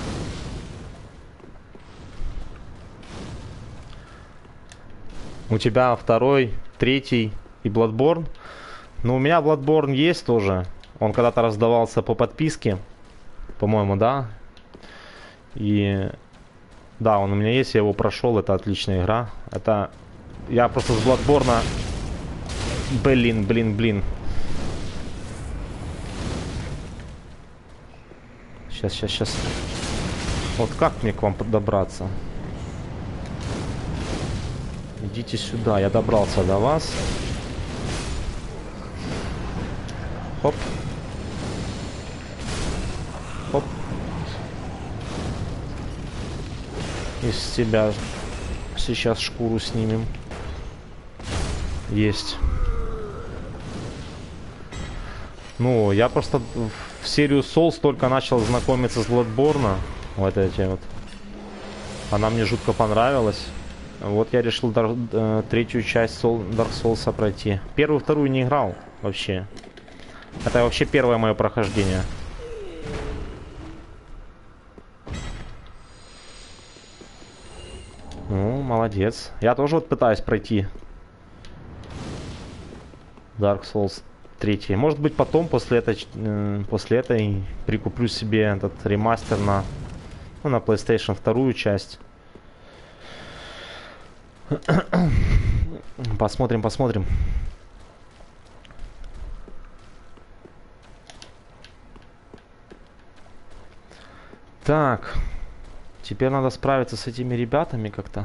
У тебя второй, третий и Bloodborne. Ну, у меня Bloodborne есть тоже. Он когда-то раздавался по подписке. По-моему, да. И... Да, он у меня есть, я его прошел. Это отличная игра. Это... Я просто с Bloodborne... Блин, блин, блин. Сейчас, сейчас, сейчас. Вот как мне к вам подобраться? Идите сюда. Я добрался до вас. Хоп. Хоп. Из себя сейчас шкуру снимем. Есть. Ну, я просто в серию Souls только начал знакомиться с Bloodborne. Вот эти вот. Она мне жутко понравилась. Вот я решил дар, э, третью часть Soul, Dark Souls пройти. Первую, вторую не играл вообще. Это вообще первое мое прохождение. Ну, молодец. Я тоже вот пытаюсь пройти Dark Souls три. Может быть, потом, после этой, э, после этой прикуплю себе этот ремастер на, ну, на PlayStation вторую часть. Посмотрим, посмотрим. Так. Теперь надо справиться с этими ребятами как-то.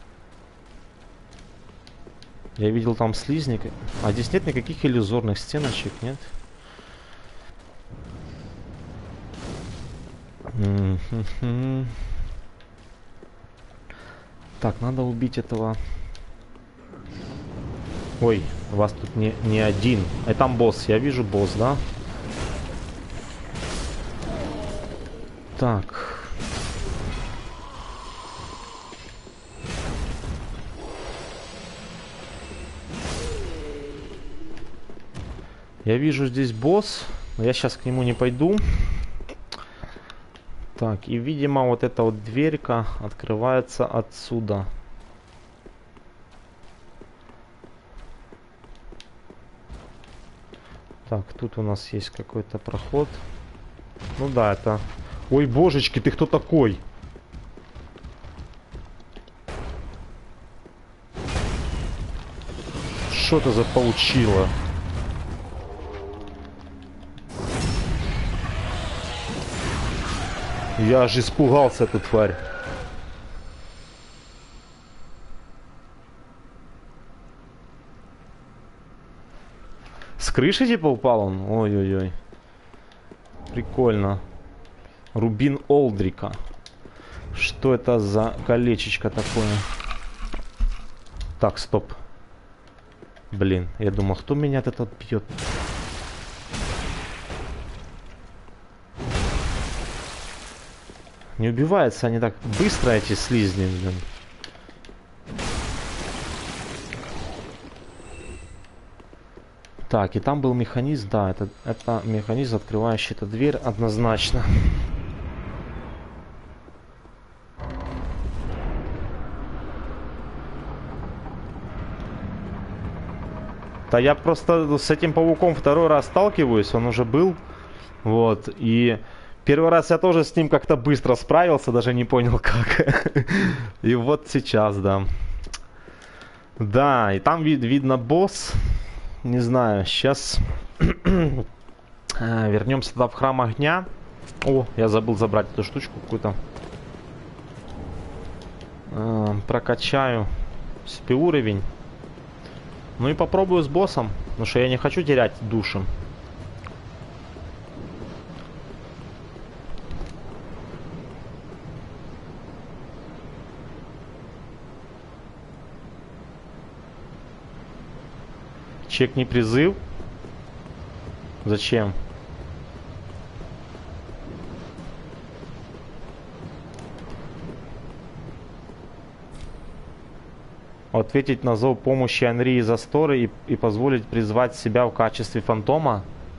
Я видел там слизник. А здесь нет никаких иллюзорных стеночек, нет? Mm-hmm. Так, надо убить этого. Ой, у вас тут не, не один. А там босс, я вижу босс, да? Так. Я вижу здесь босс, но я сейчас к нему не пойду. Так, и, видимо, вот эта вот дверька открывается отсюда. Так, тут у нас есть какой-то проход. Ну да, это... Ой, божечки, ты кто такой? Что это за паучило? Я аж испугался, эту тварь. С крыши типа упал он? Ой-ой-ой. Прикольно. Рубин Олдрика. Что это за колечечко такое? Так, стоп. Блин, я думал, кто меня этот бьет? Не убиваются они так быстро, эти слизни, блин. Так, и там был механизм, да, это, это механизм, открывающий эту дверь однозначно. Да я просто с этим пауком второй раз сталкиваюсь, он уже был, вот, и... Первый раз я тоже с ним как-то быстро справился, даже не понял как. И вот сейчас, да. Да, и там вид видно босс. Не знаю, сейчас вернемся туда в храм огня. О, я забыл забрать эту штучку какую-то. Прокачаю себе уровень. Ну и попробую с боссом, потому что я не хочу терять души. Чекни призыв. Зачем? Ответить на зов помощи Анри из Асторы и, и позволить призвать себя в качестве фантома.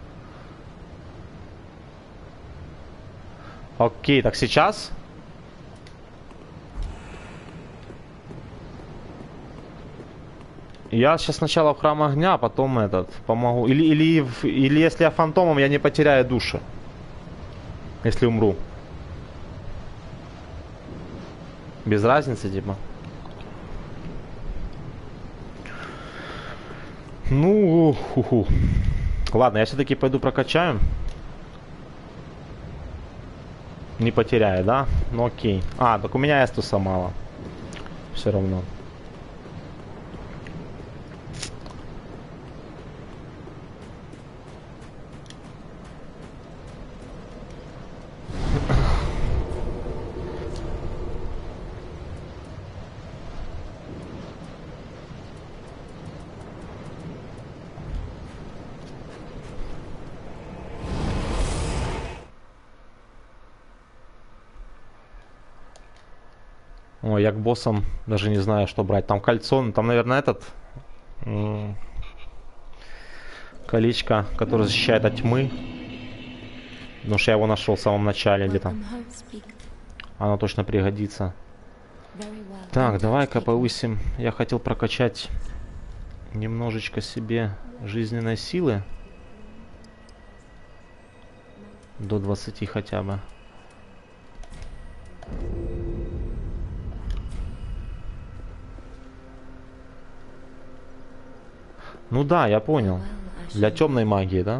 Окей, так сейчас? Я сейчас сначала в храм огня, а потом этот помогу. Или, или, или если я фантомом, я не потеряю души. Если умру. Без разницы, типа. Ну, ху-ху. Ладно, я все-таки пойду прокачаю. Не потеряю, да? Ну окей. А, так у меня эстуса мало. Все равно. Ой, я к боссам даже не знаю, что брать. Там кольцо, там, наверное, этот... Колечко, которое защищает от тьмы. Потому что я его нашел в самом начале где-то. Оно точно пригодится. Так, давай-ка повысим. Я хотел прокачать немножечко себе жизненной силы. До двадцати хотя бы. Ну да, я понял. Для темной магии, да?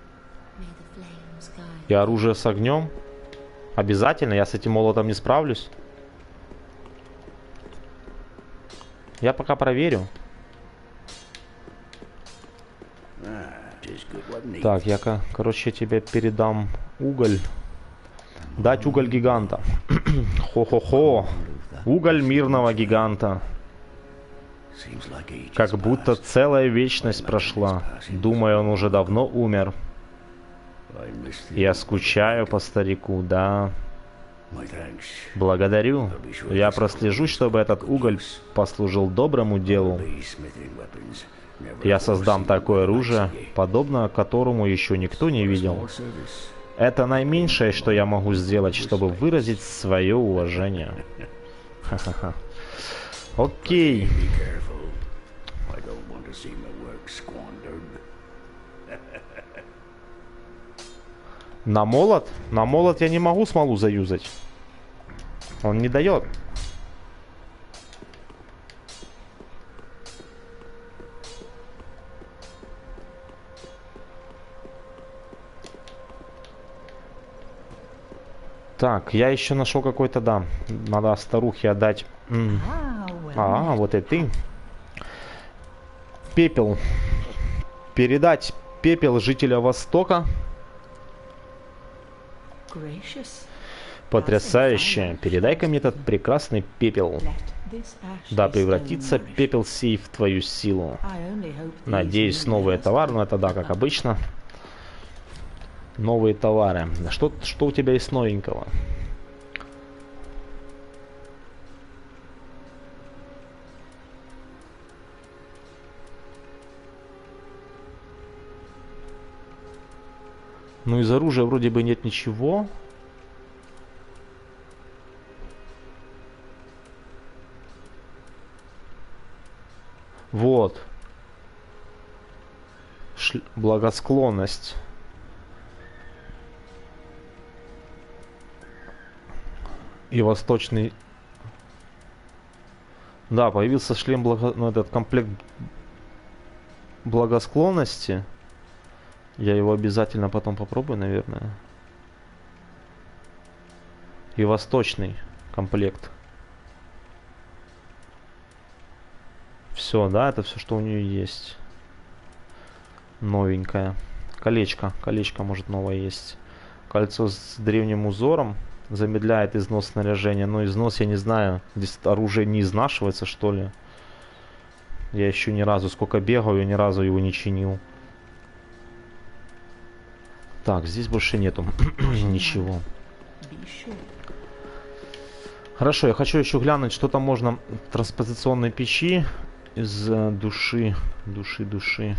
И оружие с огнем. Обязательно, я с этим молотом не справлюсь. Я пока проверю. Так, я, короче, тебе передам уголь. Дать уголь гиганта. Хо-хо-хо. Уголь мирного гиганта. Как будто целая вечность прошла. Думаю, он уже давно умер. Я скучаю по старику, да. Благодарю. Я прослежу, чтобы этот уголь послужил доброму делу. Я создам такое оружие, подобное которому еще никто не видел. Это наименьшее, что я могу сделать, чтобы выразить свое уважение. Ха-ха-ха. Окей. На молот? На молот я не могу смолу заюзать. Он не дает. Так, я еще нашел какой-то, да. Надо старухе отдать. М. А, вот и ты. Пепел. Передать пепел жителя Востока. Потрясающе. Передай-ка мне этот прекрасный пепел. Да, превратится пепел сей в твою силу. Надеюсь, новые товары, но это да, как обычно. Новые товары. Что, что у тебя есть новенького? Ну, из оружия вроде бы нет ничего. Вот. Ш... Благосклонность. И восточный... Да, появился шлем благо... ну, этот комплект благосклонности. Я его обязательно потом попробую, наверное. И восточный комплект. Все, да, это все, что у нее есть. Новенькое. Колечко. Колечко, может, новое есть. Кольцо с древним узором. Замедляет износ снаряжения. Но износ, я не знаю. Здесь оружие не изнашивается, что ли. Я еще ни разу, сколько бегаю, ни разу его не чинил. Так, здесь больше нету ничего. Хорошо, я хочу еще глянуть, что там можно в транспозиционной печи из души, души, души.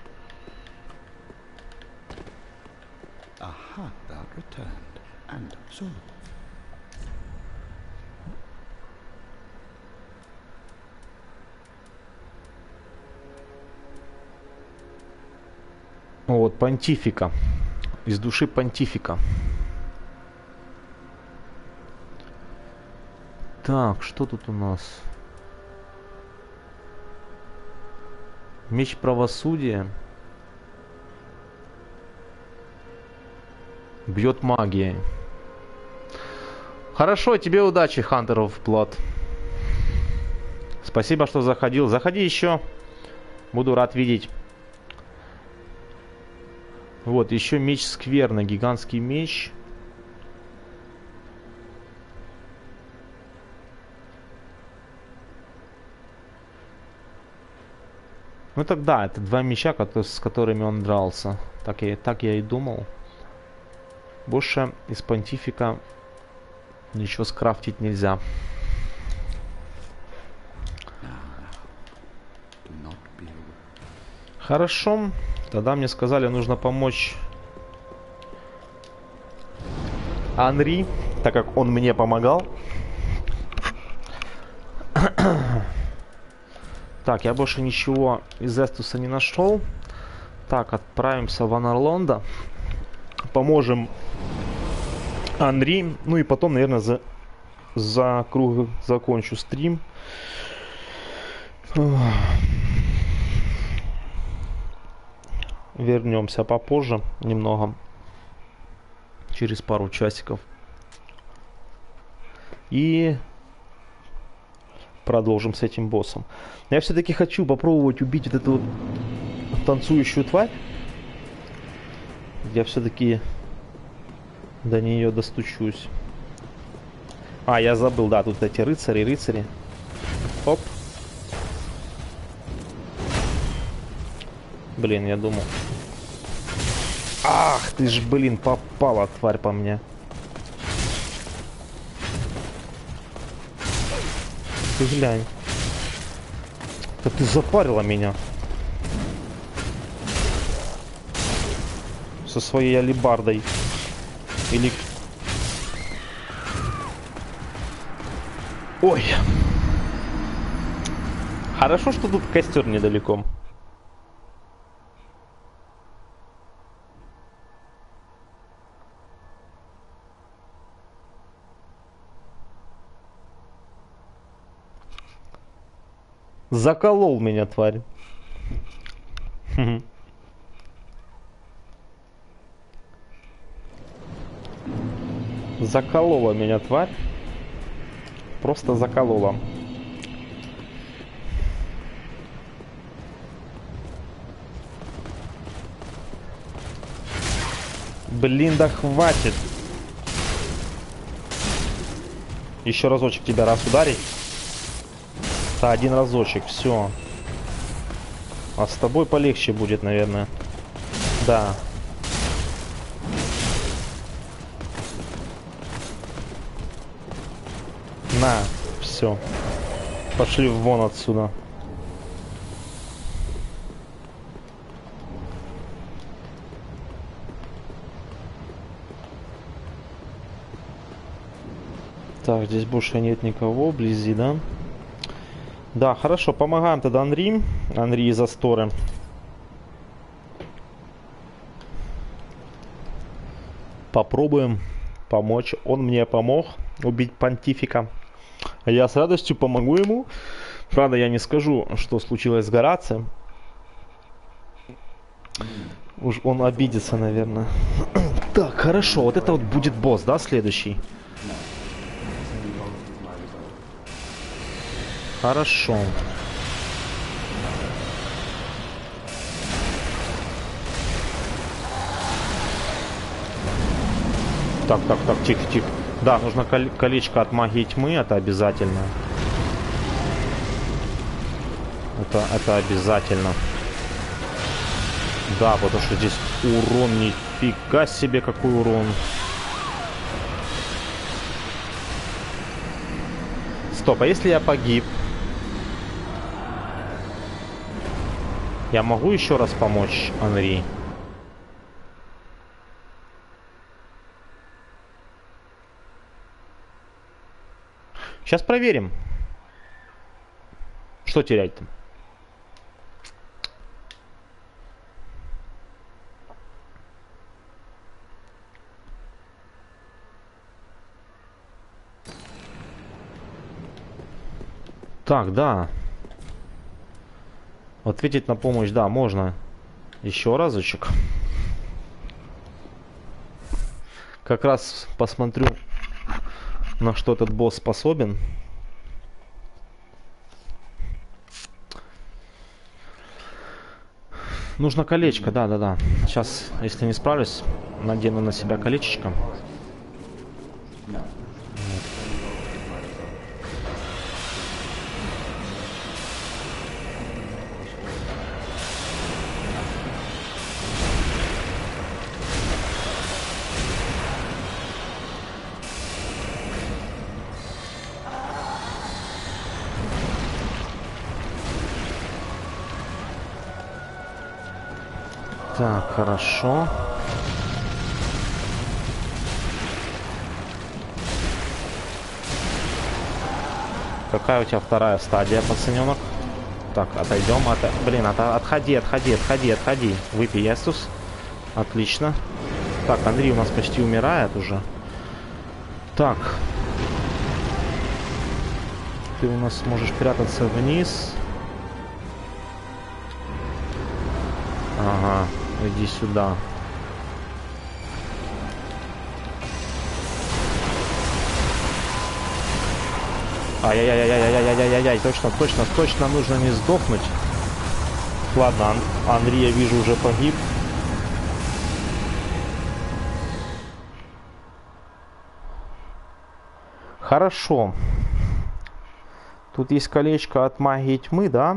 Вот, понтифика. Из души понтифика. Так, что тут у нас? Меч правосудия. Бьет магией. Хорошо, тебе удачи, Hunter of Blood. Спасибо, что заходил. Заходи еще. Буду рад видеть. Вот, еще меч скверный, гигантский меч. Ну тогда, это два меча, с которыми он дрался. Так я, так я и думал. Больше из понтифика ничего скрафтить нельзя. Хорошо. Тогда мне сказали, нужно помочь Анри, так как он мне помогал. Так, я больше ничего из Эстуса не нашел. Так, отправимся в Анарлонда. Поможем Анри. Ну и потом, наверное, за, за круг закончу стрим. Вернемся попозже немного. Через пару часиков. И продолжим с этим боссом. Я все-таки хочу попробовать убить вот эту вот танцующую тварь. Я все-таки до нее достучусь. А, я забыл, да, тут эти рыцари, рыцари. Оп. Блин, я думал. Ах, ты ж, блин, попала, тварь, по мне. Ты глянь. Да ты запарила меня. Со своей алебардой. Или... Ой. Хорошо, что тут костер недалеко. Заколол меня, тварь. Заколола меня, тварь. Просто заколола. Блин, да хватит. Еще разочек тебя раз ударить. Да, один разочек, все. А с тобой полегче будет, наверное. Да. На, все. Пошли вон отсюда. Так, здесь больше нет никого вблизи, да? Да, хорошо, помогаем тогда Анри. Анри из Асторы. Попробуем помочь. Он мне помог убить понтифика. Я с радостью помогу ему. Правда, я не скажу, что случилось с Горацием. Уж он обидится, наверное. Так, хорошо. Вот это вот будет босс, да, следующий? Хорошо. Так, так, так, тихо, тихо. Да, нужно кол колечко от магии тьмы, это обязательно. Это, это обязательно. Да, потому что здесь урон, нифига себе какой урон. Стоп, а если я погиб? Я могу еще раз помочь Анри? Сейчас проверим. Что терять-то? Так, да. Ответить на помощь, да, можно. Еще разочек. Как раз посмотрю, на что этот босс способен. Нужно колечко, да-да-да. Сейчас, если не справлюсь, надену на себя колечечко. Так, хорошо. Какая у тебя вторая стадия, пацаненок? Так, отойдем. От... Блин, от... отходи, отходи, отходи, отходи. Выпей Эстус. Отлично. Так, Андрей у нас почти умирает уже. Так. Ты у нас можешь прятаться вниз. Ага, иди сюда. Ай-яй-яй-яй-яй-яй-яй-яй-яй, точно, точно, точно нужно не сдохнуть. Ладно, Ан Андрей, я вижу, уже погиб. Хорошо. Тут есть колечко от магии тьмы, да?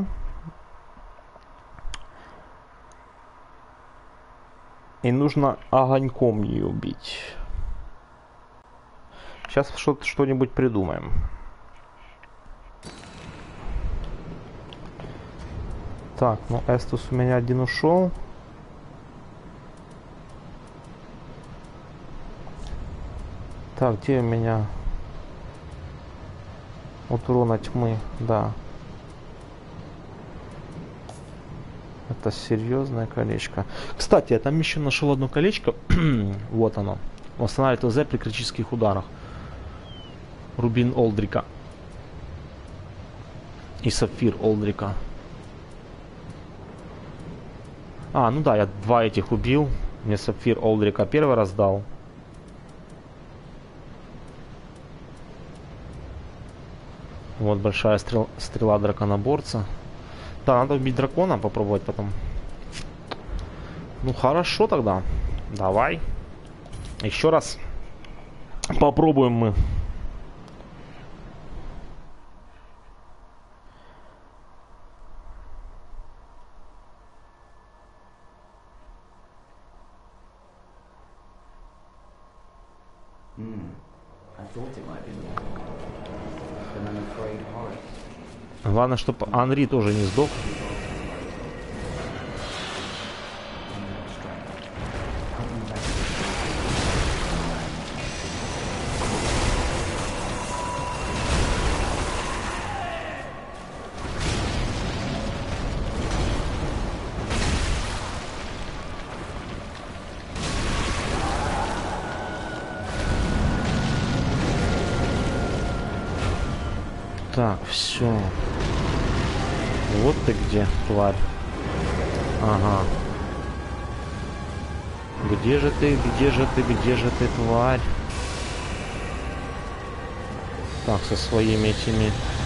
И нужно огоньком ее убить. Сейчас что-нибудь придумаем. Так, ну Эстус у меня один ушел. Так, где у меня от урона тьмы? Да. Это серьезное колечко. Кстати, я там еще нашел одно колечко. Вот оно. Восстанавливает ОЗ при критических ударах. Рубин Олдрика. И сапфир Олдрика. А, ну да, я два этих убил. Мне сапфир Олдрика первый раз дал. Вот большая стрел, стрела драконоборца. Да, надо убить дракона, попробовать потом. Ну хорошо тогда. Давай. Еще раз попробуем мы. Главное, чтобы Анри тоже не сдох. Так, все. Вот ты где, тварь. Ага. Где же ты, где же ты, где же ты, тварь? Так, со своими этими...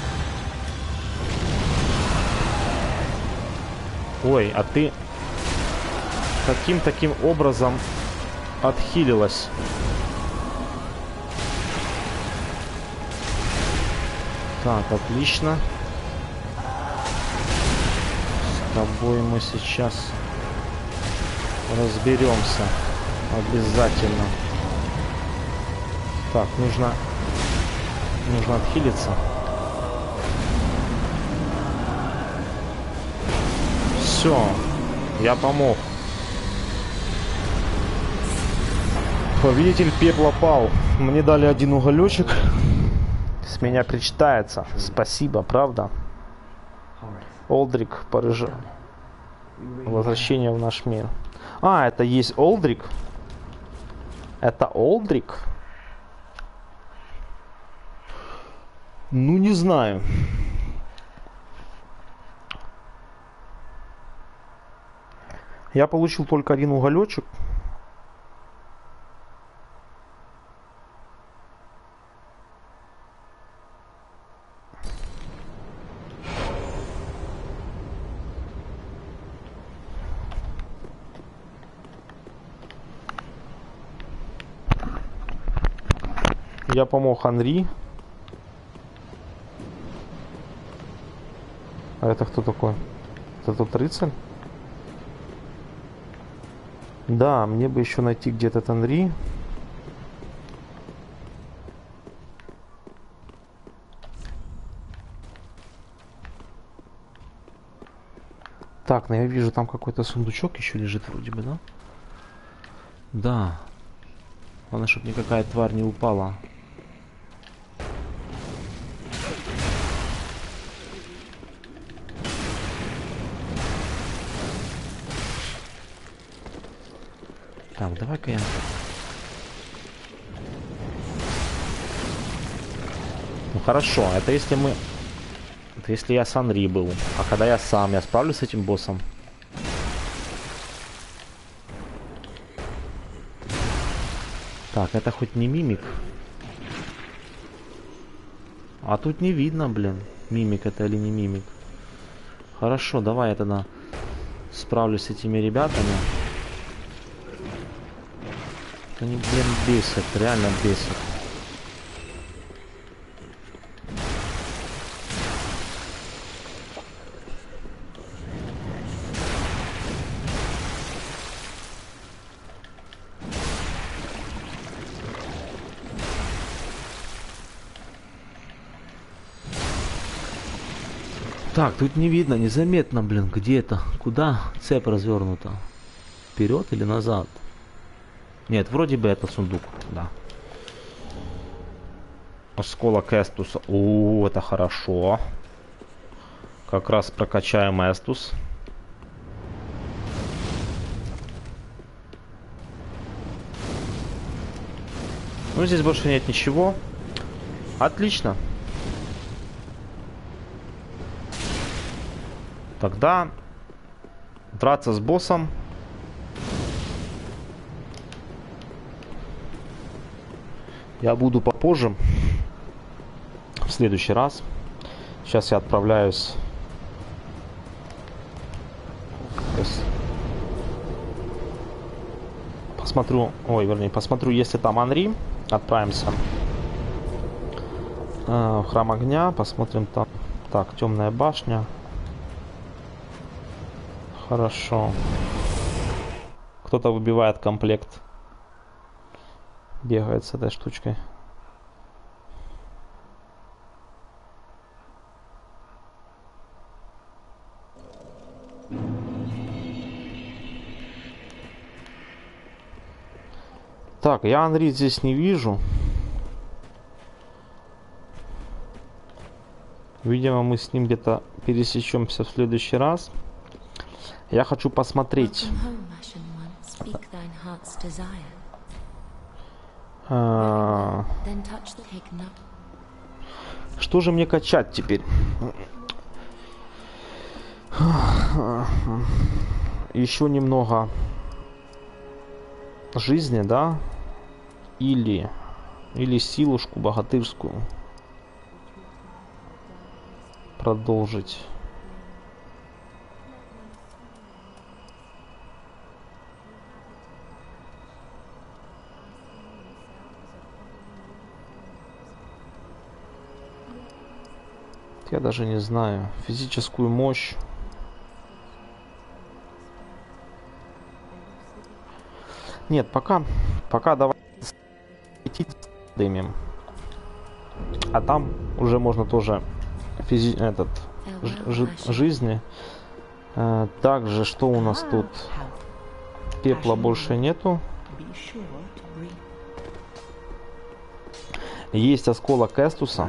Ой, а ты... Каким таким образом отхилилась? Так, отлично. С тобой мы сейчас разберемся. Обязательно. Так, нужно... Нужно отхилиться. Все. Я помог. Повелитель пепла пал. Мне дали один уголечек. С меня причитается. Спасибо, правда? Олдрик, порыж... Возвращение в наш мир. А, это есть Олдрик? Это Олдрик? Ну, не знаю. Я получил только один уголечек. Я помог Анри. А это кто такой? Это тот рыцарь? Да, мне бы еще найти где-то Анри. Так, ну я вижу, там какой-то сундучок еще лежит вроде бы, да? Да. Главное, чтобы никакая тварь не упала. Так, давай-ка я... Ну хорошо, это если мы... Это если я с Анри был. А когда я сам, я справлюсь с этим боссом? Так, это хоть не мимик? А тут не видно, блин, мимик это или не мимик. Хорошо, давай я тогда справлюсь с этими ребятами. Они, блин, бесят, реально бесят. Так, тут не видно, незаметно, блин, где это? Куда цепь развернута? Вперед или назад? Нет, вроде бы это сундук, да. Осколок Эстуса. О, это хорошо. Как раз прокачаем Эстус. Ну, здесь больше нет ничего. Отлично. Тогда драться с боссом. Я буду попозже. В следующий раз. Сейчас я отправляюсь. Посмотрю. Ой, вернее, посмотрю, если там Анри. Отправимся э, в храм огня. Посмотрим там. Так, темная башня. Хорошо. Кто-то выбивает комплект. Бегает с этой штучкой. Так, я Анри здесь не вижу. Видимо, мы с ним где-то пересечемся в следующий раз. Я хочу посмотреть. А... Что же мне качать теперь? Еще немного жизни, да? Или, или силушку богатырскую продолжить. Я даже не знаю. Физическую мощь. Нет, пока, пока давай дымим. А там уже можно тоже физи этот жи жизни. А, также что у нас тут? Пепла больше нету. Есть осколок Эстуса.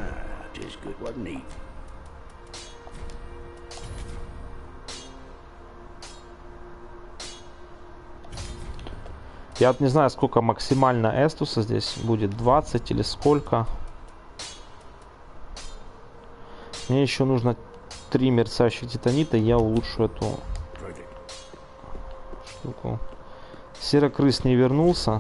Я вот не знаю, сколько максимально Эстуса здесь будет, двадцать или сколько. Мне еще нужно три мерцающих титанита, я улучшу эту штуку. Серокрыс не вернулся.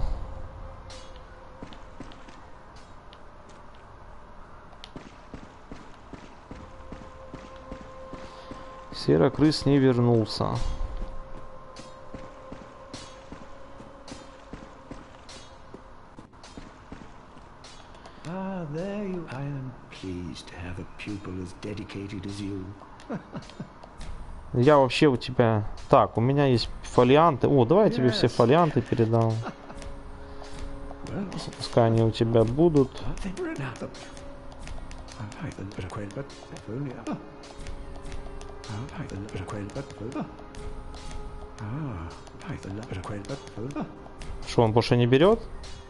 Серокрыс не вернулся. Я вообще у тебя... Так, у меня есть фолианты. О, давай я тебе все фолианты передам. Пускай они у тебя будут. Что, он больше не берет?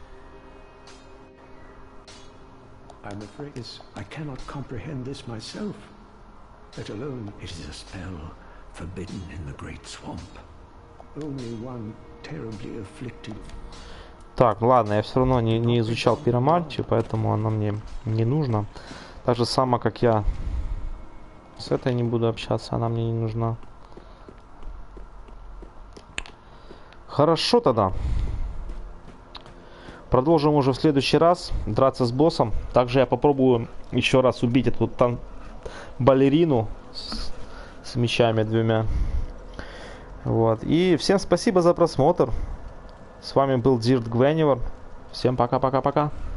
I'm afraid I cannot comprehend this myself, let alone it is a spell forbidden in the Great Swamp. Only one terribly afflicted. Так, ладно, я все равно не, не изучал пиромантию, поэтому она мне не нужна. Так же само, как я с этой не буду общаться, она мне не нужна. Хорошо тогда. Продолжим уже в следующий раз драться с боссом. Также я попробую еще раз убить эту там балерину с, с мечами двумя. Вот. И всем спасибо за просмотр. С вами был Дирт Гвеневар. Всем пока-пока-пока.